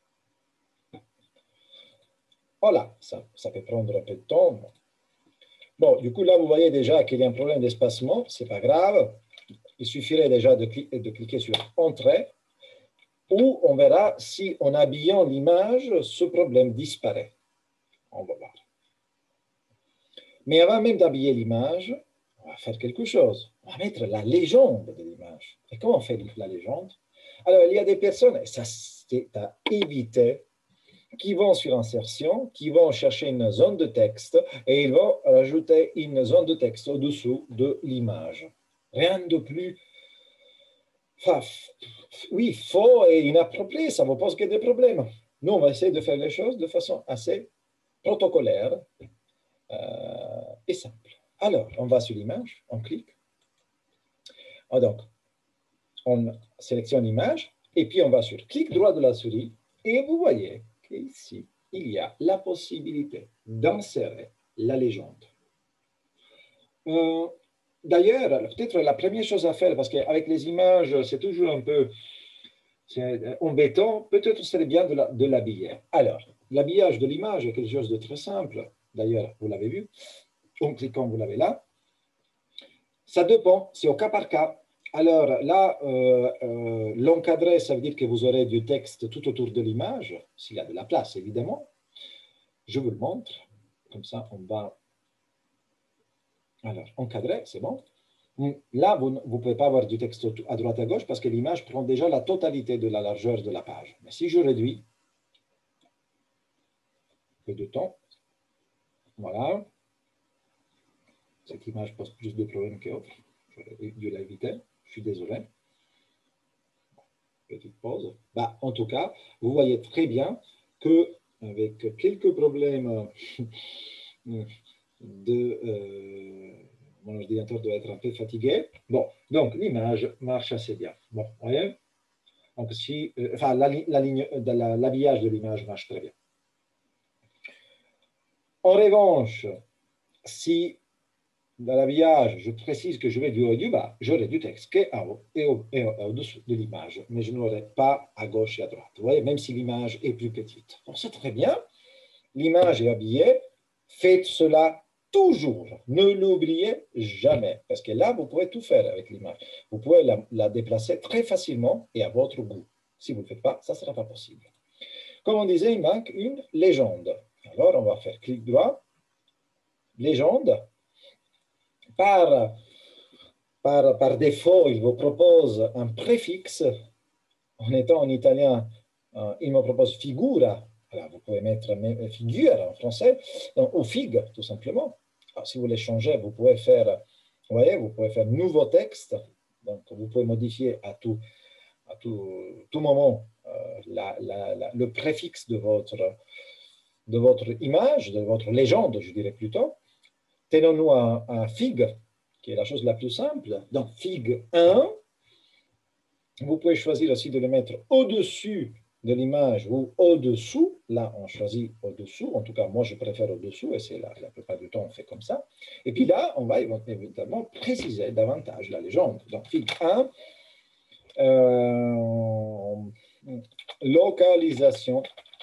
Speaker 1: Voilà, ça peut prendre un peu de temps. Bon, du coup, là, vous voyez déjà qu'il y a un problème d'espacement. Ce n'est pas grave. Il suffirait déjà de cliquer sur Entrée, où on verra si en habillant l'image, ce problème disparaît. On va voir. Mais avant même d'habiller l'image, on va faire quelque chose. On va mettre la légende de l'image. Et comment on fait la légende? Alors, il y a des personnes, et ça c'est à éviter, qui vont sur insertion, qui vont chercher une zone de texte et ils vont rajouter une zone de texte au-dessous de l'image. Rien de plus oui, faux et inapproprié, ça vous pose que des problèmes. Nous, on va essayer de faire les choses de façon assez protocolaire et simple. Alors, on va sur l'image, on clique. Donc, on sélectionne l'image et puis on va sur clic droit de la souris et vous voyez qu'ici, il y a la possibilité d'insérer la légende. D'ailleurs, peut-être la première chose à faire, parce qu'avec les images, c'est toujours un peu embêtant, peut-être serait bien de l'habiller. Alors, l'habillage de l'image est quelque chose de très simple. D'ailleurs, vous l'avez vu. En cliquant, vous l'avez là. Ça dépend, c'est au cas par cas. Alors là, l'encadré, ça veut dire que vous aurez du texte tout autour de l'image, s'il y a de la place, évidemment. Je vous le montre. Comme ça, on va... Alors, encadré, c'est bon. Là, vous ne pouvez pas avoir du texte à droite à gauche parce que l'image prend déjà la totalité de la largeur de la page. Mais si je réduis, peu de temps, voilà. Cette image pose plus de problèmes qu'autre. J'aurais dû l'éviter. Je suis désolé. Petite pause. Bah, en tout cas, vous voyez très bien qu'avec quelques problèmes mon ordinateur doit être un peu fatigué. Bon, donc l'image marche assez bien. Bon, vous voyez? Donc, si, enfin, l'habillage de l'image marche très bien. En revanche, si dans l'habillage, je précise que je vais du haut et du bas, j'aurai du texte qui est en haut et au-dessous de l'image, mais je n'aurai pas à gauche et à droite. Vous voyez, même si l'image est plus petite. Donc, c'est très bien. L'image est habillée. Faites cela toujours. Ne l'oubliez jamais. Parce que là, vous pouvez tout faire avec l'image. Vous pouvez la déplacer très facilement et à votre goût. Si vous ne le faites pas, ça ne sera pas possible. Comme on disait, il manque une légende. Alors, on va faire clic droit. Légende. Par par défaut, il vous propose un préfixe. En étant en italien, il me propose figura. Alors, vous pouvez mettre figure en français, ou figue, tout simplement. Alors, si vous les changez, vous pouvez faire, vous voyez, vous pouvez faire nouveau texte. Donc, vous pouvez modifier à tout moment le préfixe de votre image, de votre légende, je dirais plutôt. Tenons-nous un figue, qui est la chose la plus simple. Donc, figue 1. Vous pouvez choisir aussi de le mettre au-dessus de l'image ou au-dessous. Là, on choisit au-dessous. En tout cas, moi, je préfère au-dessous et c'est la plupart du temps, on fait comme ça. Et puis là, on va évidemment préciser davantage la légende. Donc, figue 1, localisation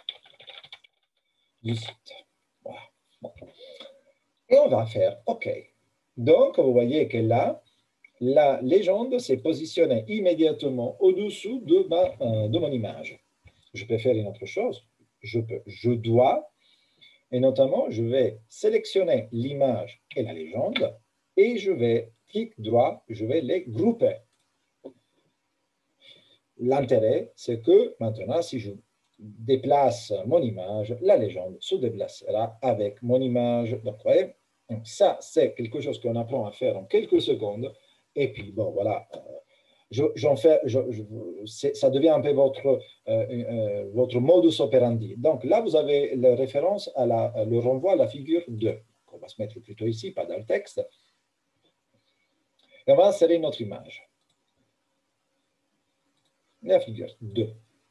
Speaker 1: du site. Voilà. Bon. Et on va faire OK. Donc, vous voyez que là, la légende s'est positionnée immédiatement au-dessous de mon image. Je peux faire une autre chose. Je dois, et notamment, je vais sélectionner l'image et la légende, et je vais, clic droit, je vais les grouper. L'intérêt, c'est que maintenant, si je déplace mon image, la légende se déplacera avec mon image. Donc, vous voyez, ça, c'est quelque chose qu'on apprend à faire en quelques secondes. Et puis, bon, voilà, ça devient un peu votre modus operandi. Donc là, vous avez la référence le renvoi à la figure 2. On va se mettre plutôt ici, pas dans le texte. Et on va insérer notre image. La figure 2.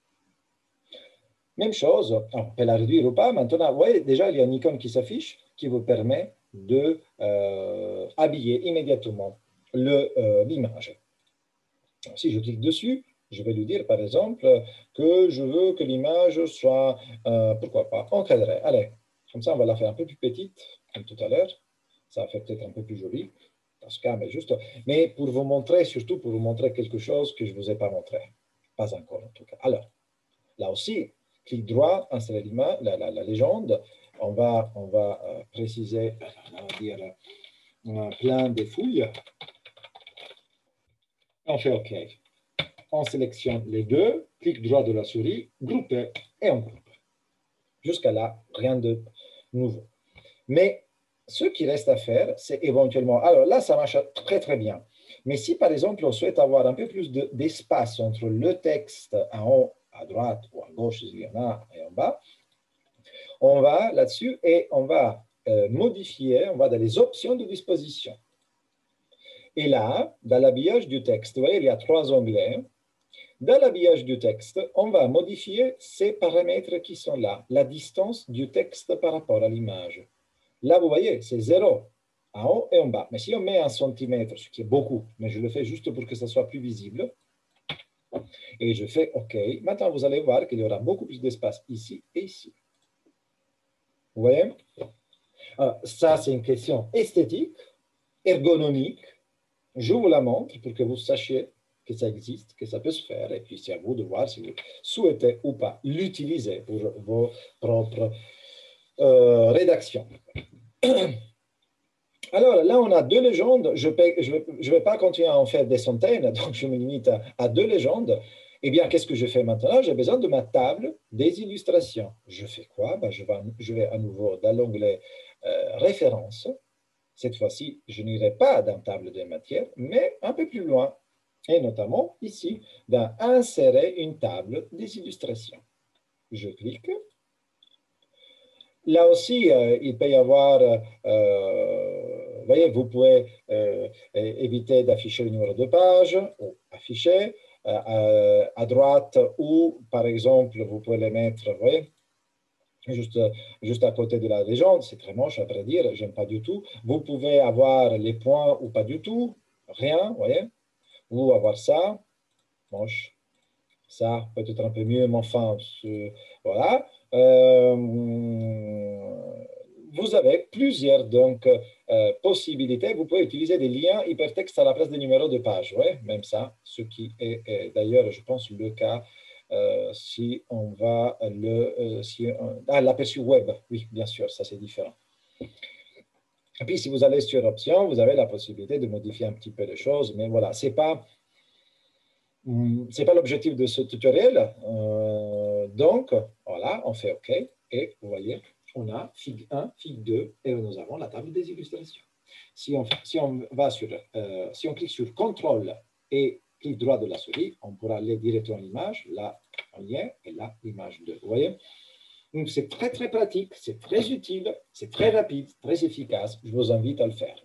Speaker 1: Même chose, on peut la réduire ou pas. Maintenant, vous voyez, déjà, il y a une icône qui s'affiche qui vous permet de habiller immédiatement l'image. Si je clique dessus, je vais lui dire, par exemple, que je veux que l'image soit, pourquoi pas, encadrée. Allez, comme ça, on va la faire un peu plus petite, comme tout à l'heure. Ça va faire peut-être un peu plus joli. Dans ce cas, mais juste. Mais pour vous montrer, surtout pour vous montrer quelque chose que je ne vous ai pas montré. Pas encore, en tout cas. Alors, là aussi, clic droit, insérer la légende. On va préciser, on va dire, plein de fouilles. On fait OK. On sélectionne les deux, clic droit de la souris, grouper et on groupe. Jusqu'à là, rien de nouveau. Mais ce qui reste à faire, c'est éventuellement... Alors là, ça marche très, très bien. Mais si, par exemple, on souhaite avoir un peu plus d'espace entre le texte en haut, à droite ou à gauche, s'il y en a, et en bas, on va là-dessus et on va modifier, on va dans les options de disposition. Et là, dans l'habillage du texte, vous voyez, il y a 3 onglets. Dans l'habillage du texte, on va modifier ces paramètres qui sont là, la distance du texte par rapport à l'image. Là, vous voyez, c'est 0 en haut et en bas. Mais si on met 1 centimètre, ce qui est beaucoup, mais je le fais juste pour que ça soit plus visible, et je fais OK, maintenant vous allez voir qu'il y aura beaucoup plus d'espace ici et ici. Vous voyez? Alors, ça, c'est une question esthétique, ergonomique. Je vous la montre pour que vous sachiez que ça existe, que ça peut se faire, et puis c'est à vous de voir si vous souhaitez ou pas l'utiliser pour vos propres rédactions. Alors là, on a 2 légendes. Je ne vais pas continuer à en faire des centaines, donc je me limite à 2 légendes. Eh bien, qu'est-ce que je fais maintenant? J'ai besoin de ma table des illustrations. Je fais quoi? Ben, je vais à nouveau dans l'onglet références. Cette fois-ci, je n'irai pas dans table des matières, mais un peu plus loin, et notamment ici, dans insérer une table des illustrations. Je clique. Là aussi, il peut y avoir, vous voyez, vous pouvez éviter d'afficher le numéro de page, ou afficher à droite, ou par exemple, vous pouvez les mettre, vous voyez, juste à côté de la légende. C'est très moche, à vrai dire, j'aime pas du tout. Vous pouvez avoir les points ou pas du tout, rien, vous voyez, ou avoir ça, moche. Ça, peut-être un peu mieux, mais enfin, voilà. Vous avez plusieurs donc, possibilités. Vous pouvez utiliser des liens hypertextes à la place des numéros de page. Ouais, même ça, ce qui est d'ailleurs, je pense, le cas si on va l'aperçu web. Oui, bien sûr, ça c'est différent. Et puis, si vous allez sur Options, vous avez la possibilité de modifier un petit peu les choses, mais voilà, ce n'est pas l'objectif de ce tutoriel. Donc, voilà, on fait OK. Et vous voyez, on a Fig 1, Fig 2, et nous avons la table des illustrations. Si on clique sur Contrôle et clic droit de la souris, on pourra aller directement à l'image, là, en lien, et là, l'image 2. Vous voyez? Donc, c'est très, très pratique, c'est très utile, c'est très rapide, très efficace. Je vous invite à le faire.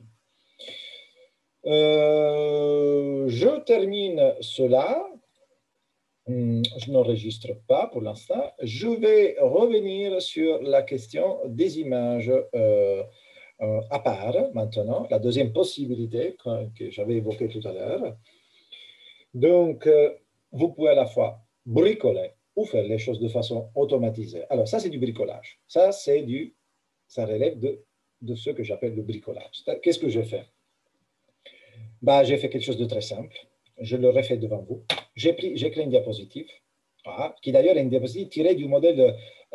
Speaker 1: Je termine cela. Je n'enregistre pas pour l'instant. Je vais revenir sur la question des images à part maintenant, la deuxième possibilité que j'avais évoquée tout à l'heure. Donc, vous pouvez à la fois bricoler ou faire les choses de façon automatisée. Alors, ça, c'est du bricolage. Ça relève de ce que j'appelle le bricolage. Qu'est-ce que j'ai fait? J'ai fait quelque chose de très simple. Je le refais devant vous. J'ai créé une diapositive, qui d'ailleurs est une diapositive tirée du modèle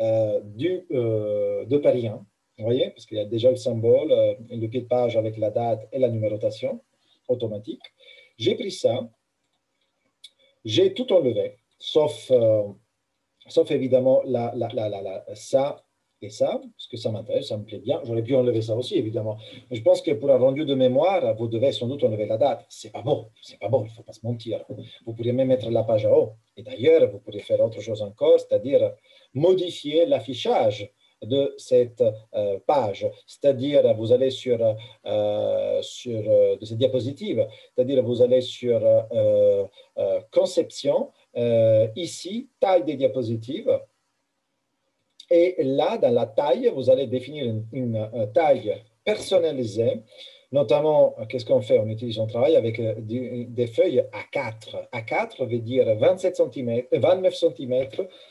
Speaker 1: de Paris 1. Vous voyez, parce qu'il y a déjà le symbole, le pied de page avec la date et la numérotation automatique. J'ai pris ça, j'ai tout enlevé, sauf évidemment ça et ça, parce que ça m'intéresse, ça me plaît bien. J'aurais pu enlever ça aussi, évidemment. Mais je pense que pour un rendu de mémoire, vous devez sans doute enlever la date. C'est pas bon, il ne faut pas se mentir. Vous pourriez même mettre la page en haut. Et d'ailleurs, vous pourriez faire autre chose encore, c'est-à-dire modifier l'affichage de cette page. C'est-à-dire, vous allez sur de cette diapositive, c'est-à-dire vous allez sur conception, ici, taille des diapositives. Et là, dans la taille, vous allez définir une taille personnalisée. Notamment, qu'est-ce qu'on fait? On travaille avec des feuilles A4. A4 veut dire 27 cm, 29 cm,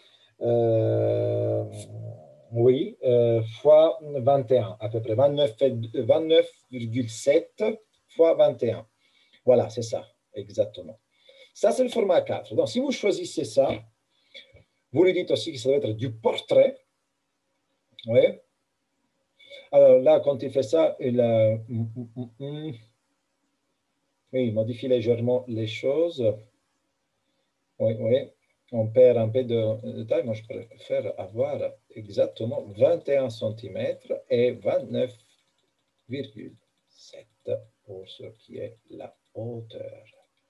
Speaker 1: oui, fois 21, à peu près. 29,7 fois 21. Voilà, c'est ça, exactement. Ça, c'est le format A4. Donc, si vous choisissez ça, vous lui dites aussi que ça doit être du portrait. Oui. Alors là, quand il fait ça, il modifie légèrement les choses. Oui, oui. On perd un peu de taille. Moi, je préfère avoir exactement 21 cm et 29,7 pour ce qui est la hauteur.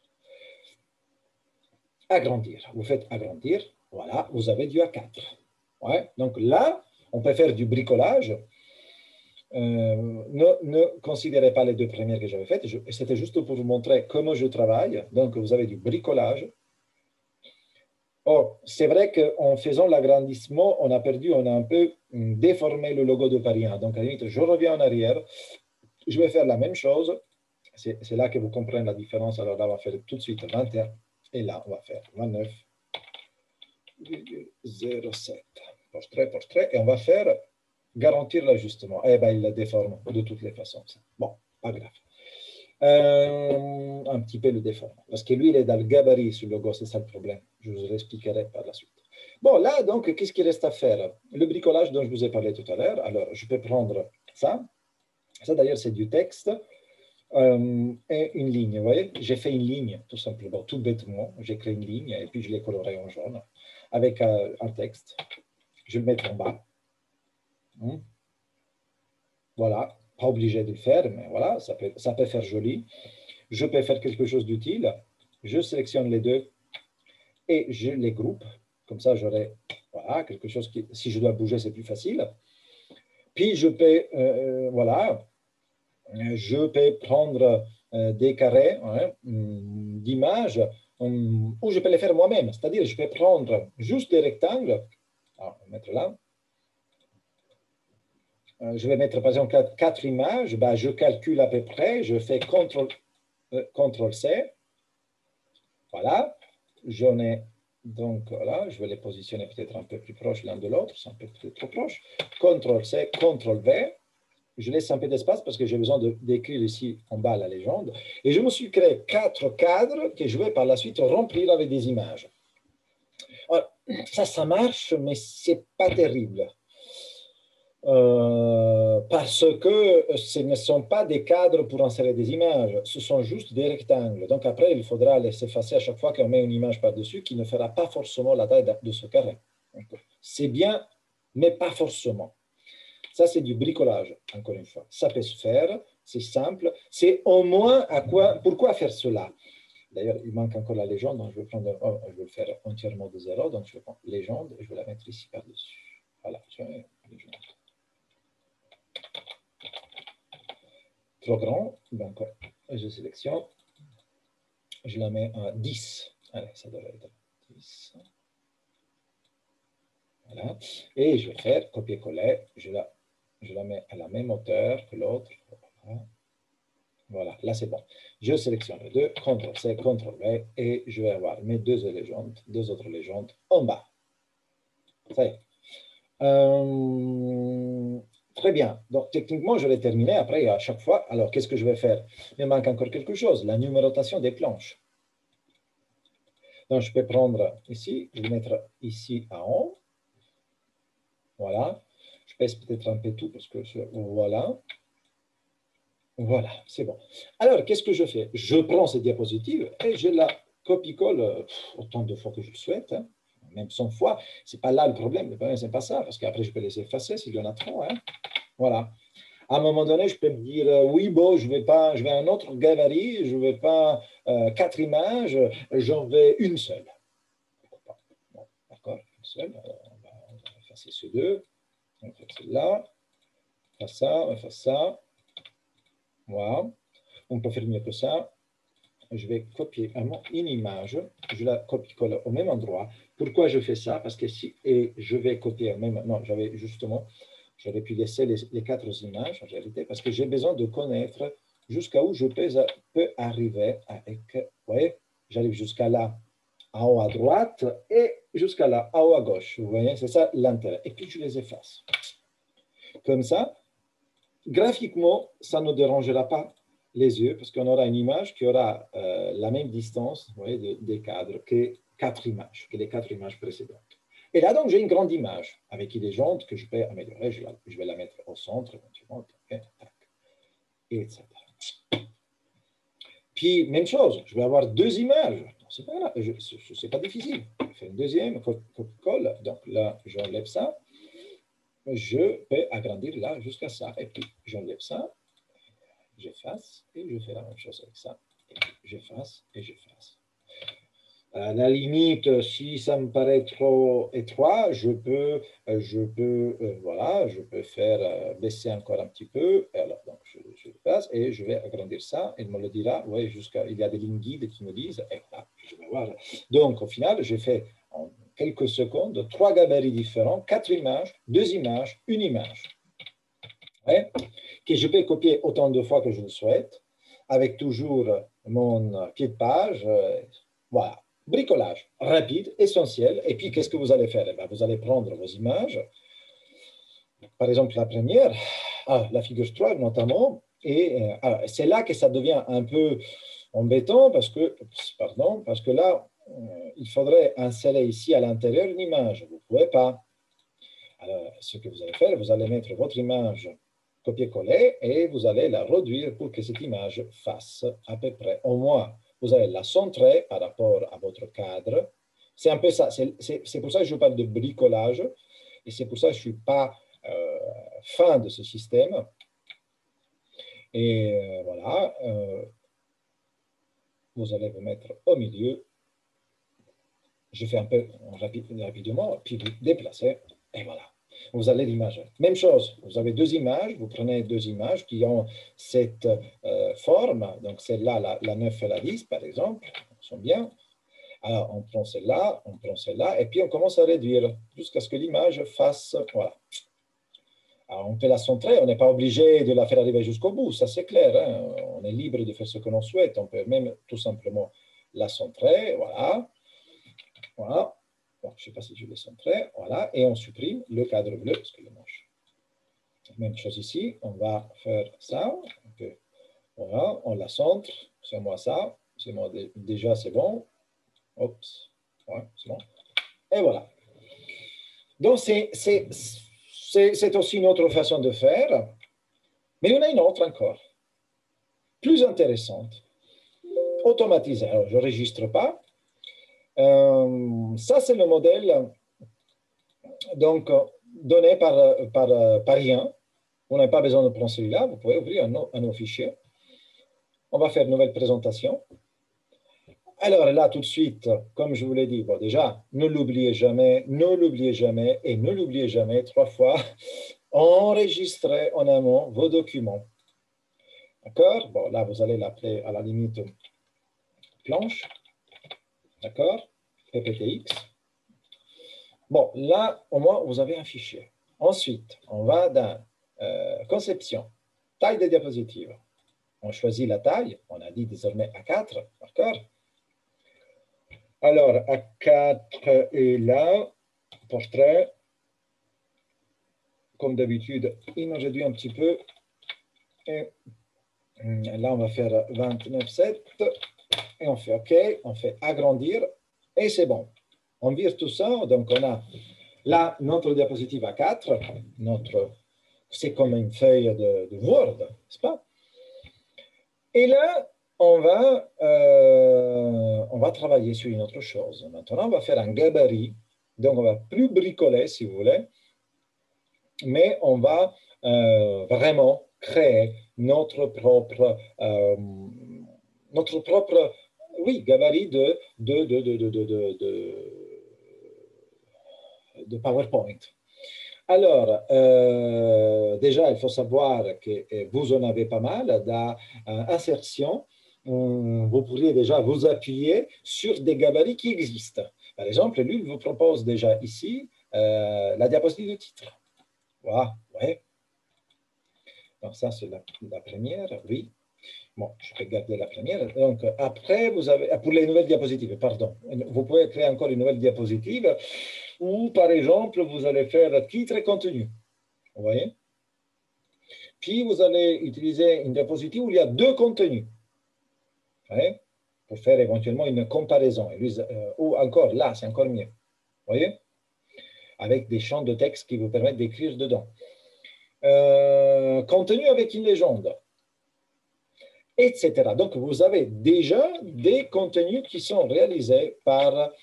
Speaker 1: Agrandir. Vous faites agrandir. Voilà, vous avez du A4. Ouais. Donc là, on peut faire du bricolage. Ne considérez pas les deux premières que j'avais faites. C'était juste pour vous montrer comment je travaille. Donc, vous avez du bricolage. Or, c'est vrai qu'en faisant l'agrandissement, on a un peu déformé le logo de Paris 1. Donc, à la limite, je reviens en arrière. Je vais faire la même chose. C'est là que vous comprenez la différence. Alors là, on va faire tout de suite 21. Et là, on va faire 29,07. Portrait. Et on va faire garantir l'ajustement. Eh bien, il la déforme de toutes les façons. Bon, pas grave. Un petit peu le déforme. Parce que lui, il est dans le gabarit sur le logo, c'est ça le problème. Je vous l'expliquerai par la suite. Bon, là, donc, qu'est-ce qu'il reste à faire? Le bricolage dont je vous ai parlé tout à l'heure. Alors, je peux prendre ça. Ça, d'ailleurs, c'est du texte. Et une ligne, vous voyez? J'ai fait une ligne, tout simplement, tout bêtement. J'ai créé une ligne et puis je l'ai colorée en jaune avec un texte. Je vais le mettre en bas. Voilà, pas obligé de le faire, mais voilà, ça peut faire joli. Je peux faire quelque chose d'utile. Je sélectionne les deux et je les groupe. Comme ça, j'aurai voilà, quelque chose qui, si je dois bouger, c'est plus facile. Puis, je peux, voilà, je peux prendre des carrés d'images ou je peux les faire moi-même. C'est-à-dire, je peux prendre juste des rectangles. Alors, on va mettre là. Je vais mettre, par exemple, 4 images. Je calcule à peu près. Je fais CTRL-C. Voilà. J'en ai, donc, voilà. Je vais les positionner peut-être un peu plus proches l'un de l'autre. C'est un peu trop proche. CTRL-C, CTRL-V. Je laisse un peu d'espace parce que j'ai besoin d'écrire ici en bas la légende. Et je me suis créé 4 cadres que je vais par la suite remplir avec des images. Alors, ça marche, mais ce n'est pas terrible. parce que ce ne sont pas des cadres pour insérer des images, ce sont juste des rectangles. Donc après, il faudra les effacer à chaque fois qu'on met une image par-dessus qui ne fera pas forcément la taille de ce carré. C'est bien, mais pas forcément. Ça, c'est du bricolage, encore une fois. Ça peut se faire, c'est simple. C'est au moins à quoi, pourquoi faire cela? D'ailleurs, il manque encore la légende, donc je vais prendre, je vais le faire entièrement de zéro. Donc je vais prendre légende et je vais la mettre ici par-dessus. Voilà, je mets légende. Trop grand, donc je sélectionne, je la mets à 10. Allez, ça devrait être 10. Voilà. Et je vais faire copier-coller, je la mets à la même hauteur que l'autre. Voilà. Voilà, là c'est bon. Je sélectionne les deux, CTRL-C, CTRL-V, et je vais avoir mes deux autres légendes en bas. Ça y est. Très bien. Donc, techniquement, je l'ai terminé. Après, à chaque fois, alors, qu'est-ce que je vais faire? Il me manque encore quelque chose, la numérotation des planches. Donc, je peux prendre ici, je vais mettre ici en haut. Voilà. Je pèse peut-être un peu tout parce que voilà. Voilà, c'est bon. Alors, qu'est-ce que je fais? Je prends cette diapositive et je la copie-colle autant de fois que je le souhaite. Hein. Même 100 fois. Ce n'est pas là le problème. Le problème, ce n'est pas ça. Parce qu'après, je peux les effacer s'il y en a trop. Hein. Voilà. À un moment donné, je peux me dire, oui, bon, je vais un autre gabarit, je ne veux pas 4 images, j'en veux une seule. Bon, d'accord, une seule. On va effacer ces deux. On va faire celle-là. On va faire ça, on va faire ça. Voilà. On peut faire mieux que ça. Je vais copier une image, je la copie-colle au même endroit. Pourquoi je fais ça? Parce que si et je vais copier même, non, j'aurais pu laisser les 4 images en réalité, parce que j'ai besoin de connaître jusqu'à où je peux arriver avec, vous voyez, j'arrive jusqu'à là, en haut à droite, et jusqu'à là, en haut à gauche. Vous voyez, c'est ça l'intérêt. Et puis je les efface. Comme ça, graphiquement, ça ne dérangera pas les yeux, parce qu'on aura une image qui aura la même distance, vous voyez, des cadres que les 4 images précédentes. Et là, donc, j'ai une grande image avec des jantes que je peux améliorer. Je vais la mettre au centre, éventuellement, et etc. Puis, même chose, je vais avoir 2 images. C'est pas grave, c'est pas difficile. Je fais une deuxième, colle. Donc là, j'enlève ça. Je peux agrandir là jusqu'à ça. Et puis, j'enlève ça. J'efface et je fais la même chose avec ça. J'efface et j'efface. À la limite, si ça me paraît trop étroit, voilà, je peux faire baisser encore un petit peu. Alors, donc, je le passe et je vais agrandir ça. Il me le dira, oui, il y a des lignes guides qui me disent, et voilà, je vais voir. Donc, au final, j'ai fait en quelques secondes 3 gabarits différents, 4 images, 2 images, une image. Ouais, que je peux copier autant de fois que je le souhaite, avec toujours mon pied de page. Voilà, bricolage rapide, essentiel. Et puis, qu'est-ce que vous allez faire? Eh bien, vous allez prendre vos images, par exemple la première, la figure 3 notamment, et c'est là que ça devient un peu embêtant parce que là, il faudrait insérer ici à l'intérieur une image. Vous ne pouvez pas. Alors, ce que vous allez faire, vous allez mettre votre image copier-coller et vous allez la réduire pour que cette image fasse à peu près, au moins, vous allez la centrer par rapport à votre cadre. C'est un peu ça, c'est pour ça que je parle de bricolage et c'est pour ça que je ne suis pas fan de ce système. Et voilà, vous allez vous mettre au milieu. Je fais un peu rapidement, puis vous déplacez, et voilà. Vous avez l'image. Même chose, vous avez 2 images, vous prenez 2 images qui ont cette forme, donc celle-là, la 9 et la 10, par exemple, sont bien. Alors, on prend celle-là, et puis on commence à réduire jusqu'à ce que l'image fasse, voilà. Alors, on peut la centrer, on n'est pas obligé de la faire arriver jusqu'au bout, ça c'est clair, hein. On est libre de faire ce que l'on souhaite, on peut même tout simplement la centrer, voilà. Voilà. Bon, je ne sais pas si je l'ai centré. Voilà. Et on supprime le cadre bleu parce qu'il est moche. Même chose ici. On va faire ça. Voilà. On la centre. C'est moi ça. C'est moi déjà, c'est bon. Oups. Ouais, c'est bon. Et voilà. Donc, c'est aussi une autre façon de faire, mais on a une autre encore, plus intéressante, automatisée. Alors, je n'enregistre pas. Ça, c'est le modèle donc, donné par rien. On n'a pas besoin de prendre celui-là. Vous pouvez ouvrir un nouveau fichier. On va faire une nouvelle présentation. Alors là, tout de suite, comme je vous l'ai dit, bon, déjà, ne l'oubliez jamais, et ne l'oubliez jamais 3 fois, enregistrez en amont vos documents. D'accord? Bon, là, vous allez l'appeler à la limite planche. D'accord? PPTX. Bon, là, au moins, vous avez un fichier. Ensuite, on va dans conception, taille des diapositives. On choisit la taille, on a dit désormais A4, d'accord? Alors, A4 est là, portrait. Comme d'habitude, il nous réduit un petit peu. Et là, on va faire 29,7. Et on fait OK, on fait agrandir. Et c'est bon. On vire tout ça. Donc, on a là notre diapositive A4. C'est comme une feuille de Word, n'est-ce pas? Et là, on va travailler sur une autre chose. Maintenant, on va faire un gabarit. Donc, on va plus bricoler, si vous voulez, mais on va vraiment créer notre propre oui, gabarit de PowerPoint. Alors, déjà, il faut savoir que vous en avez pas mal d'insertions. Vous pourriez déjà vous appuyer sur des gabarits qui existent. Par exemple, lui, il vous propose déjà ici la diapositive de titre. Voilà, ouais. Donc, ça, c'est la première, oui. Bon, je vais garder la première. Donc, après, vous avez, pour les nouvelles diapositives, pardon, vous pouvez créer encore une nouvelle diapositive où, par exemple, vous allez faire titre et contenu. Vous voyez? Puis, vous allez utiliser une diapositive où il y a 2 contenus. Vous voyez? Pour faire éventuellement une comparaison. Ou encore, là, c'est encore mieux. Vous voyez? Avec des champs de texte qui vous permettent d'écrire dedans. Contenu avec une légende, etc. Donc, vous avez déjà des contenus qui sont réalisés par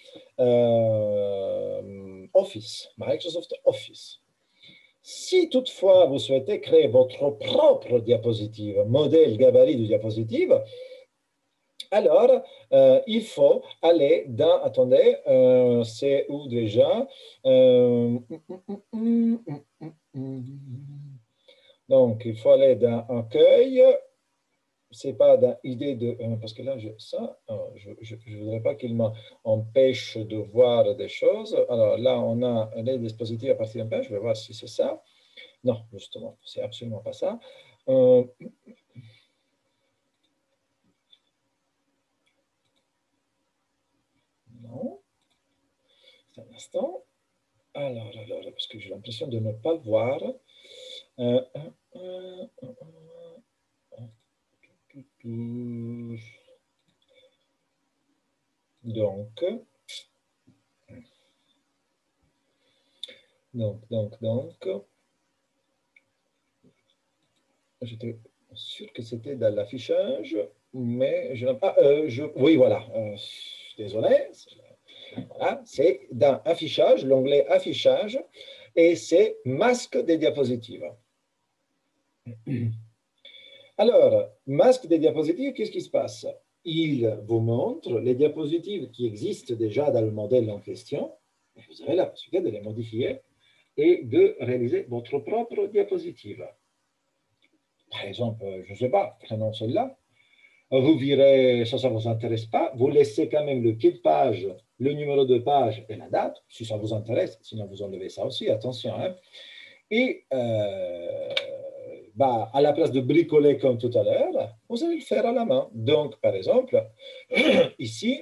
Speaker 1: Office, Microsoft Office. Si toutefois vous souhaitez créer votre propre diapositive, modèle gabarit de diapositive, alors il faut aller dans, attendez, c'est où déjà donc, il faut aller dans accueil. C'est pas dans idée de... parce que là, je ne voudrais pas qu'il m'empêche de voir des choses. Alors là, on a les dispositifs à partir d'un page. Je vais voir si c'est ça. Non, justement, c'est absolument pas ça. Non. C'est un instant. Alors, parce que j'ai l'impression de ne pas voir. Donc, j'étais sûr que c'était dans l'affichage, mais je n'ai pas. Oui, voilà. Désolé. Voilà, c'est dans affichage, l'onglet affichage, et c'est masque des diapositives. Alors, masque des diapositives, qu'est-ce qui se passe? Il vous montre les diapositives qui existent déjà dans le modèle en question. Vous avez la possibilité de les modifier et de réaliser votre propre diapositive. Par exemple, je ne sais pas, prenons celle-là. Vous virez, ça ne vous intéresse pas. Vous laissez quand même le pied de page, le numéro de page et la date, si ça vous intéresse. Sinon, vous enlevez ça aussi, attention. Hein. Et à la place de bricoler comme tout à l'heure, vous allez le faire à la main. Donc, par exemple, ici,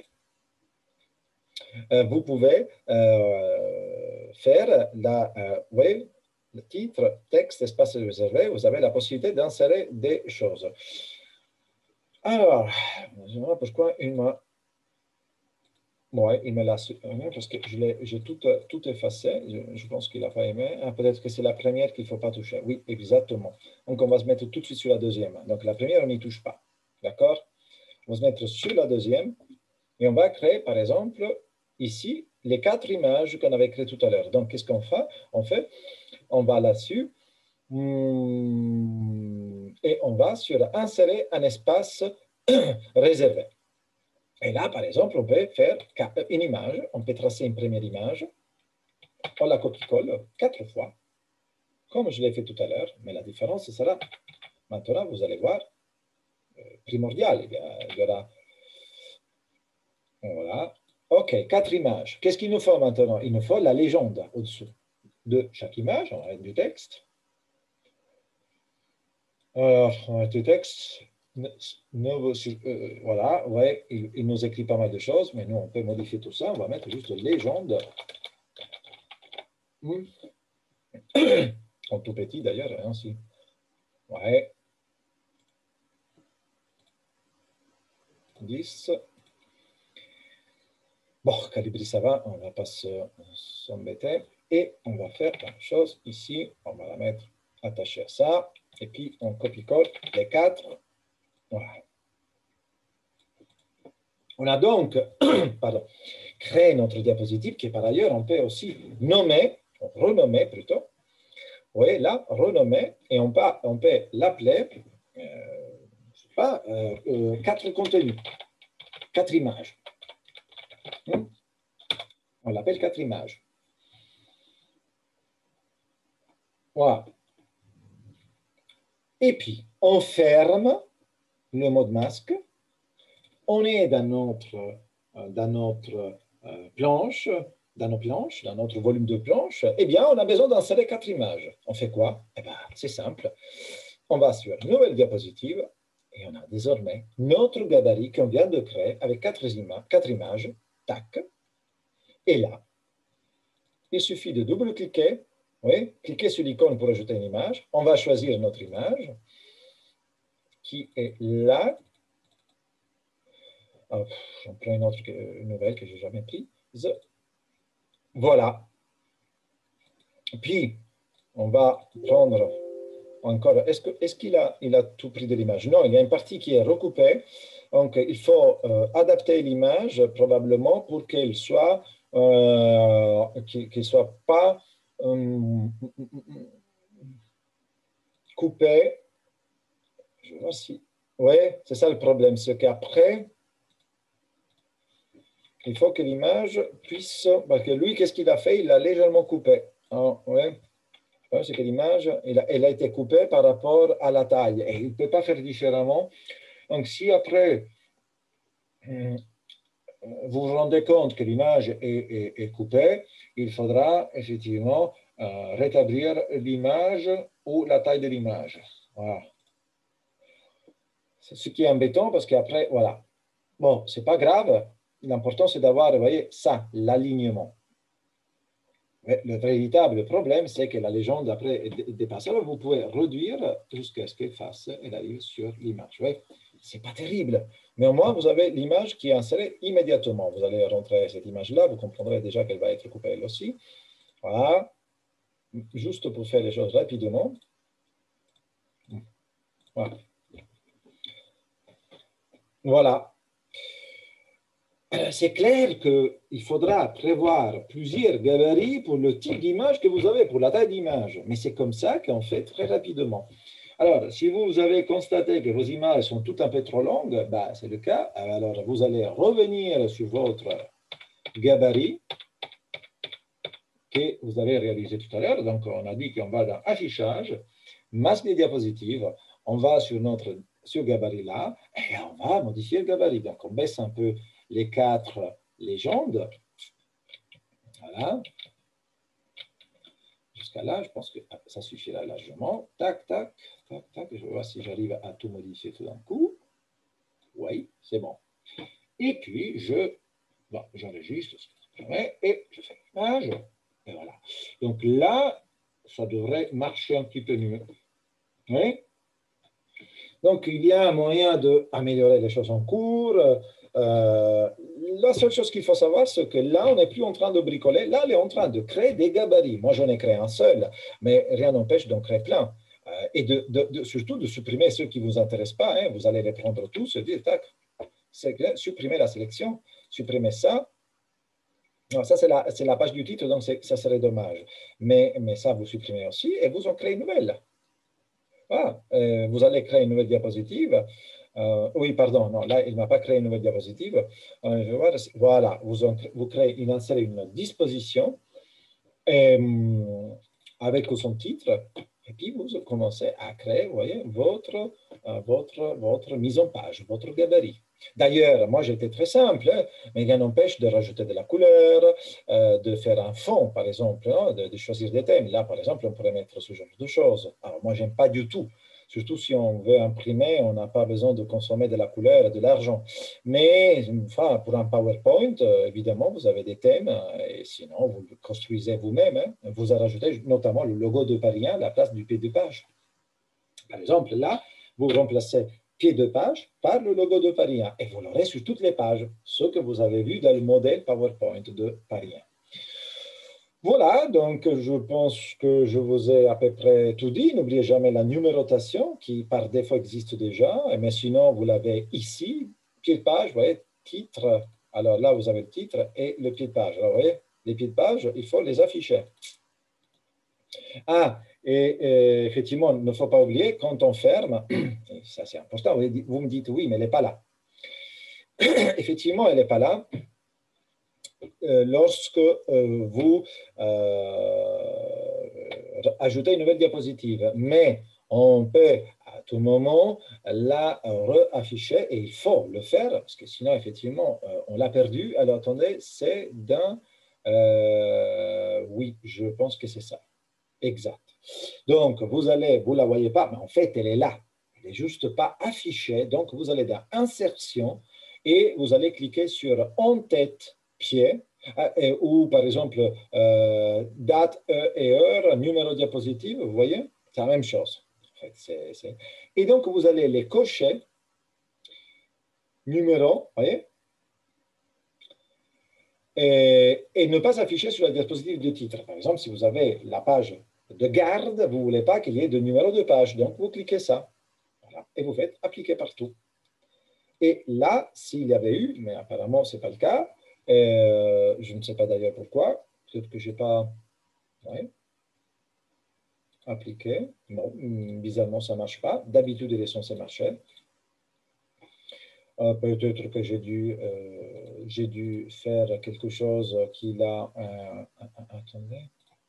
Speaker 1: vous pouvez faire oui, le titre, texte, espace réservé. Vous avez la possibilité d'insérer des choses. Alors, je ne sais pas pourquoi il m'a Ouais, il me l'a parce que j'ai tout effacé. Je pense qu'il n'a pas aimé. Ah, peut-être que c'est la première qu'il ne faut pas toucher. Oui, exactement. Donc, on va se mettre tout de suite sur la deuxième. Donc, la première, on n'y touche pas. D'accord? On va se mettre sur la deuxième et on va créer, par exemple, ici, les 4 images qu'on avait créées tout à l'heure. Donc, qu'est-ce qu'on fait? On va là-dessus et on va sur insérer un espace réservé. Et là, par exemple, on peut faire une image, on peut tracer une première image, on la copie-colle 4 fois, comme je l'ai fait tout à l'heure, mais la différence sera, maintenant, vous allez voir, primordial. Il y aura, voilà. OK, 4 images. Qu'est-ce qu'il nous faut maintenant? Il nous faut la légende au-dessous de chaque image. On va mettre du texte. Alors, on va mettre du texte. Voilà, ouais, il nous écrit pas mal de choses, mais nous, on peut modifier tout ça. On va mettre juste légende. En tout petit d'ailleurs, hein, aussi. Ouais. 10. Bon, calibrer ça va, on ne va pas s'embêter. Et on va faire la même chose ici. On va la mettre attachée à ça. Et puis, on copie-colle les 4. Voilà. On a donc pardon, créé notre diapositive qui, par ailleurs, on peut aussi nommer, renommer plutôt. Oui, là, renommer. Et on peut l'appeler, je sais pas, 4 contenus, 4 images. On l'appelle 4 images. Voilà. Et puis, on ferme le mode masque. On est dans notre planche, dans notre volume de planche. Eh bien, on a besoin d'insérer 4 images. On fait quoi? Eh bien, c'est simple. On va sur Nouvelle diapositive et on a désormais notre gabarit qu'on vient de créer avec 4 images. Tac. Et là, il suffit de double-cliquer. Oui, cliquer sur l'icône pour ajouter une image. On va choisir notre image qui est là. J'en prends une nouvelle que je n'ai jamais prise. Voilà. Puis, on va prendre encore. Est-ce qu'il a tout pris de l'image? Non, il y a une partie qui est recoupée. Donc, il faut adapter l'image probablement pour qu'elle soit, soit pas coupée. Je vais voir si. Oui, c'est ça le problème. C'est qu'après, il faut que l'image puisse. Parce que lui, qu'est-ce qu'il a fait? Il l'a légèrement coupé. Ouais. C'est que l'image, elle a été coupée par rapport à la taille. Et il ne peut pas faire différemment. Donc, si après, vous vous rendez compte que l'image est coupée, il faudra effectivement rétablir l'image ou la taille de l'image. Voilà. C'est ce qui est embêtant parce qu'après, voilà. Bon, ce n'est pas grave. L'important, c'est d'avoir, vous voyez, ça, l'alignement. Le véritable problème, c'est que la légende, après, dépasse. Alors, vous pouvez réduire jusqu'à ce qu'elle fasse, elle arrive sur l'image. Ouais. Ce n'est pas terrible. Mais au moins, vous avez l'image qui est insérée immédiatement. Vous allez rentrer cette image-là, vous comprendrez déjà qu'elle va être coupée elle aussi. Voilà. Juste pour faire les choses rapidement. Voilà. Voilà. C'est clair qu'il faudra prévoir plusieurs gabarits pour le type d'image que vous avez, pour la taille d'image. Mais c'est comme ça qu'on fait très rapidement. Alors, si vous avez constaté que vos images sont toutes un peu trop longues, bah, c'est le cas. Alors, vous allez revenir sur votre gabarit que vous avez réalisé tout à l'heure. Donc, on a dit qu'on va dans Affichage, Masque des diapositives. On va sur notre gabarit là et on va modifier le gabarit. Donc, on baisse un peu les 4 légendes. Voilà. Jusqu'à là, je pense que ça suffira largement. Tac, tac, tac, tac. Je vais voir si j'arrive à tout modifier tout d'un coup. Oui, c'est bon. Et puis, j'enregistre ce que je permets et je fais l'image. Et voilà. Donc là, ça devrait marcher un petit peu mieux. Oui. Donc, il y a un moyen d'améliorer les choses en cours. la seule chose qu'il faut savoir, c'est que là, on n'est plus en train de bricoler. Là, on est en train de créer des gabarits. Moi, j'en ai créé un seul, mais rien n'empêche d'en créer plein. Et surtout de supprimer ceux qui ne vous intéressent pas. Hein. Vous allez les prendre tous et dire, tac, supprimer la sélection, supprimer ça. Non, ça, c'est la page du titre, donc ça serait dommage. Mais ça, vous supprimez aussi et vous en créez une nouvelle. Voilà. Vous allez créer une nouvelle diapositive. Oui, pardon, non, là, il ne m'a pas créé une nouvelle diapositive. Je vais voir, voilà, vous créez une disposition avec son titre, et puis vous commencez à créer, vous voyez, votre mise en page, votre gabarit. D'ailleurs, moi, j'étais très simple, hein, mais rien n'empêche de rajouter de la couleur, de faire un fond, par exemple, hein, de choisir des thèmes. Là, par exemple, on pourrait mettre ce genre de choses. Alors, moi, j'aime pas du tout. Surtout si on veut imprimer, on n'a pas besoin de consommer de la couleur et de l'argent. Mais enfin, pour un PowerPoint, évidemment, vous avez des thèmes et sinon, vous le construisez vous-même. Hein. Vous rajoutez notamment le logo de Paris 1 à la place du pied de page. Par exemple, là, vous remplacez pied de page par le logo de Paris 1 et vous l'aurez sur toutes les pages, ce que vous avez vu dans le modèle PowerPoint de Paris 1. Voilà, donc je pense que je vous ai à peu près tout dit. N'oubliez jamais la numérotation qui par défaut existe déjà, mais sinon vous l'avez ici, pied de page, vous voyez, titre. Alors là, vous avez le titre et le pied de page. Alors vous voyez, les pieds de page, il faut les afficher. Ah, et effectivement, il ne faut pas oublier, quand on ferme, ça c'est important, vous me dites oui, mais elle n'est pas là. Effectivement, elle n'est pas là. Lorsque vous ajoutez une nouvelle diapositive. Mais on peut à tout moment la réafficher et il faut le faire parce que sinon, effectivement, on l'a perdu. Alors, attendez, c'est d'un... oui, je pense que c'est ça. Exact. Donc, vous ne la voyez pas, mais en fait, elle est là. Elle n'est juste pas affichée. Donc, vous allez dans Insertion et vous allez cliquer sur En tête, pied, ou par exemple, date et heure, numéro diapositive, vous voyez, c'est la même chose. En fait, Et donc, vous allez les cocher, numéro, vous voyez, et ne pas afficher sur la diapositive de titre. Par exemple, si vous avez la page de garde, vous ne voulez pas qu'il y ait de numéro de page. Donc, vous cliquez ça. Voilà. Et vous faites appliquer partout. Et là, s'il y avait eu, mais apparemment, ce n'est pas le cas, je ne sais pas d'ailleurs pourquoi, peut-être que je n'ai pas appliqué. Non, bizarrement, ça ne marche pas. D'habitude, il est censé marcher. Peut-être que j'ai dû faire quelque chose qui a... attendez.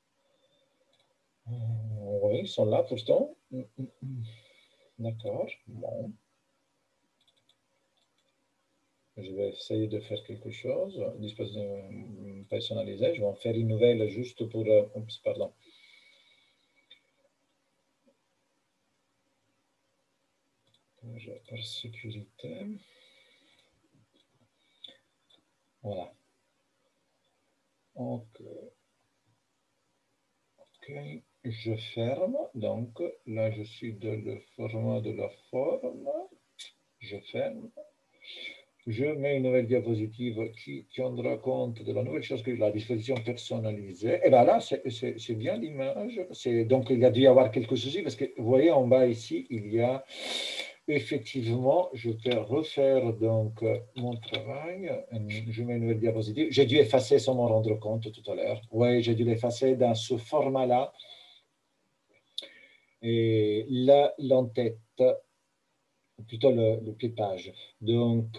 Speaker 1: Oui, ils sont là pourtant. D'accord. Bon. Je vais essayer de faire quelque chose. Disposition personnalisée. Je vais en faire une nouvelle juste pour... Oups, pardon. Par sécurité. Voilà. Ok. Je ferme. Donc, là, je suis dans le format de la forme. Je ferme. Je mets une nouvelle diapositive qui tiendra compte de la nouvelle chose que la disposition personnalisée. Et bien là, c'est bien l'image. Donc, il y a dû y avoir quelque chose parce que vous voyez en bas ici, il y a effectivement, je peux refaire donc mon travail. Je mets une nouvelle diapositive. J'ai dû effacer sans m'en rendre compte tout à l'heure. Oui, j'ai dû l'effacer dans ce format-là. Et là, l'entête, plutôt le pipage. Donc,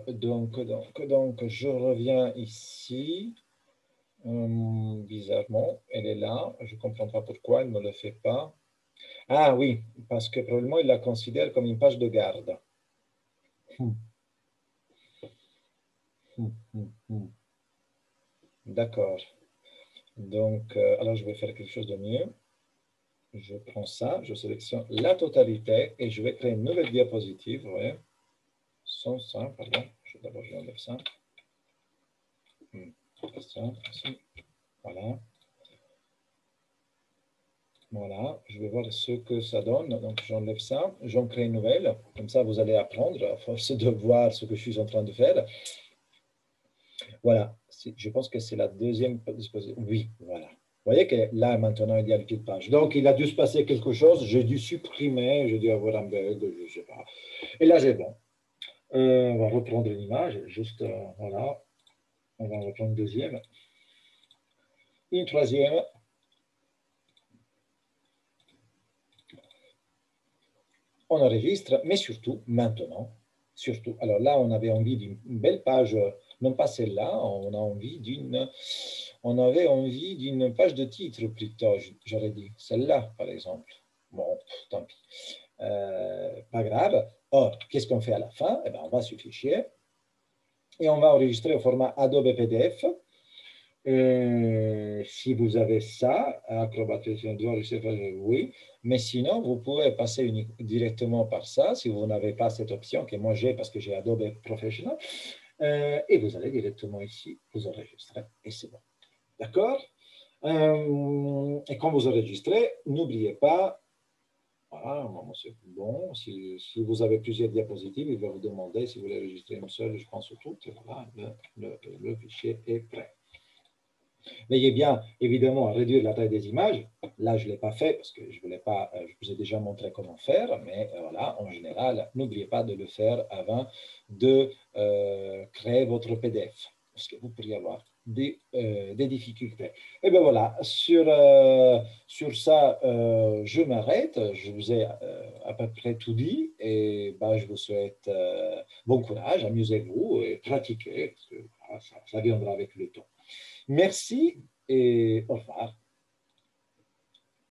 Speaker 1: je reviens ici. Bizarrement, elle est là. Je ne comprends pas pourquoi elle ne me le fait pas. Ah oui, parce que probablement il la considère comme une page de garde. D'accord. Donc, alors je vais faire quelque chose de mieux. Je prends ça, je sélectionne la totalité et je vais créer une nouvelle diapositive. Vous voyez, sans ça, pardon. D'abord, je enlève ça. Ça, ici. Voilà. Voilà, je vais voir ce que ça donne. Donc, j'enlève ça, j'en crée une nouvelle. Comme ça, vous allez apprendre à force de voir ce que je suis en train de faire. Voilà, je pense que c'est la deuxième disposition. Oui, voilà. Vous voyez que là, maintenant, il y a une petite page. Donc, il a dû se passer quelque chose. J'ai dû supprimer, j'ai dû avoir un bug, je ne sais pas. Et là, c'est bon. On va reprendre l'image. Juste, voilà. On va reprendre une deuxième. Une troisième. On enregistre, mais surtout, maintenant, surtout. Alors là, on avait envie d'une belle page, non pas celle-là, on avait envie d'une page de titre plutôt, j'aurais dit, celle-là, par exemple. Bon, tant pis. Pas grave. Or, qu'est-ce qu'on fait à la fin? Eh bien, on va sur Fichier et on va enregistrer au format Adobe PDF. Si vous avez ça, Acrobat Reader, oui, mais sinon, vous pouvez passer directement par ça si vous n'avez pas cette option que moi j'ai parce que j'ai Adobe Professional. Et vous allez directement ici, vous enregistrez et c'est bon. D'accord? Et quand vous enregistrez, n'oubliez pas, voilà, c'est bon. Si vous avez plusieurs diapositives, il va vous demander si vous voulez enregistrer une seule, je pense, ou toutes. Voilà, le fichier est prêt. Veillez bien, évidemment, à réduire la taille des images. Là, je ne l'ai pas fait parce que je voulais pas, je vous ai déjà montré comment faire, mais voilà, en général, n'oubliez pas de le faire avant de créer votre PDF, parce que vous pourriez avoir des difficultés. Et bien voilà, sur ça, je m'arrête. Je vous ai à peu près tout dit et ben, je vous souhaite bon courage, amusez-vous et pratiquez, parce que ça viendra avec le temps. Merci et au revoir.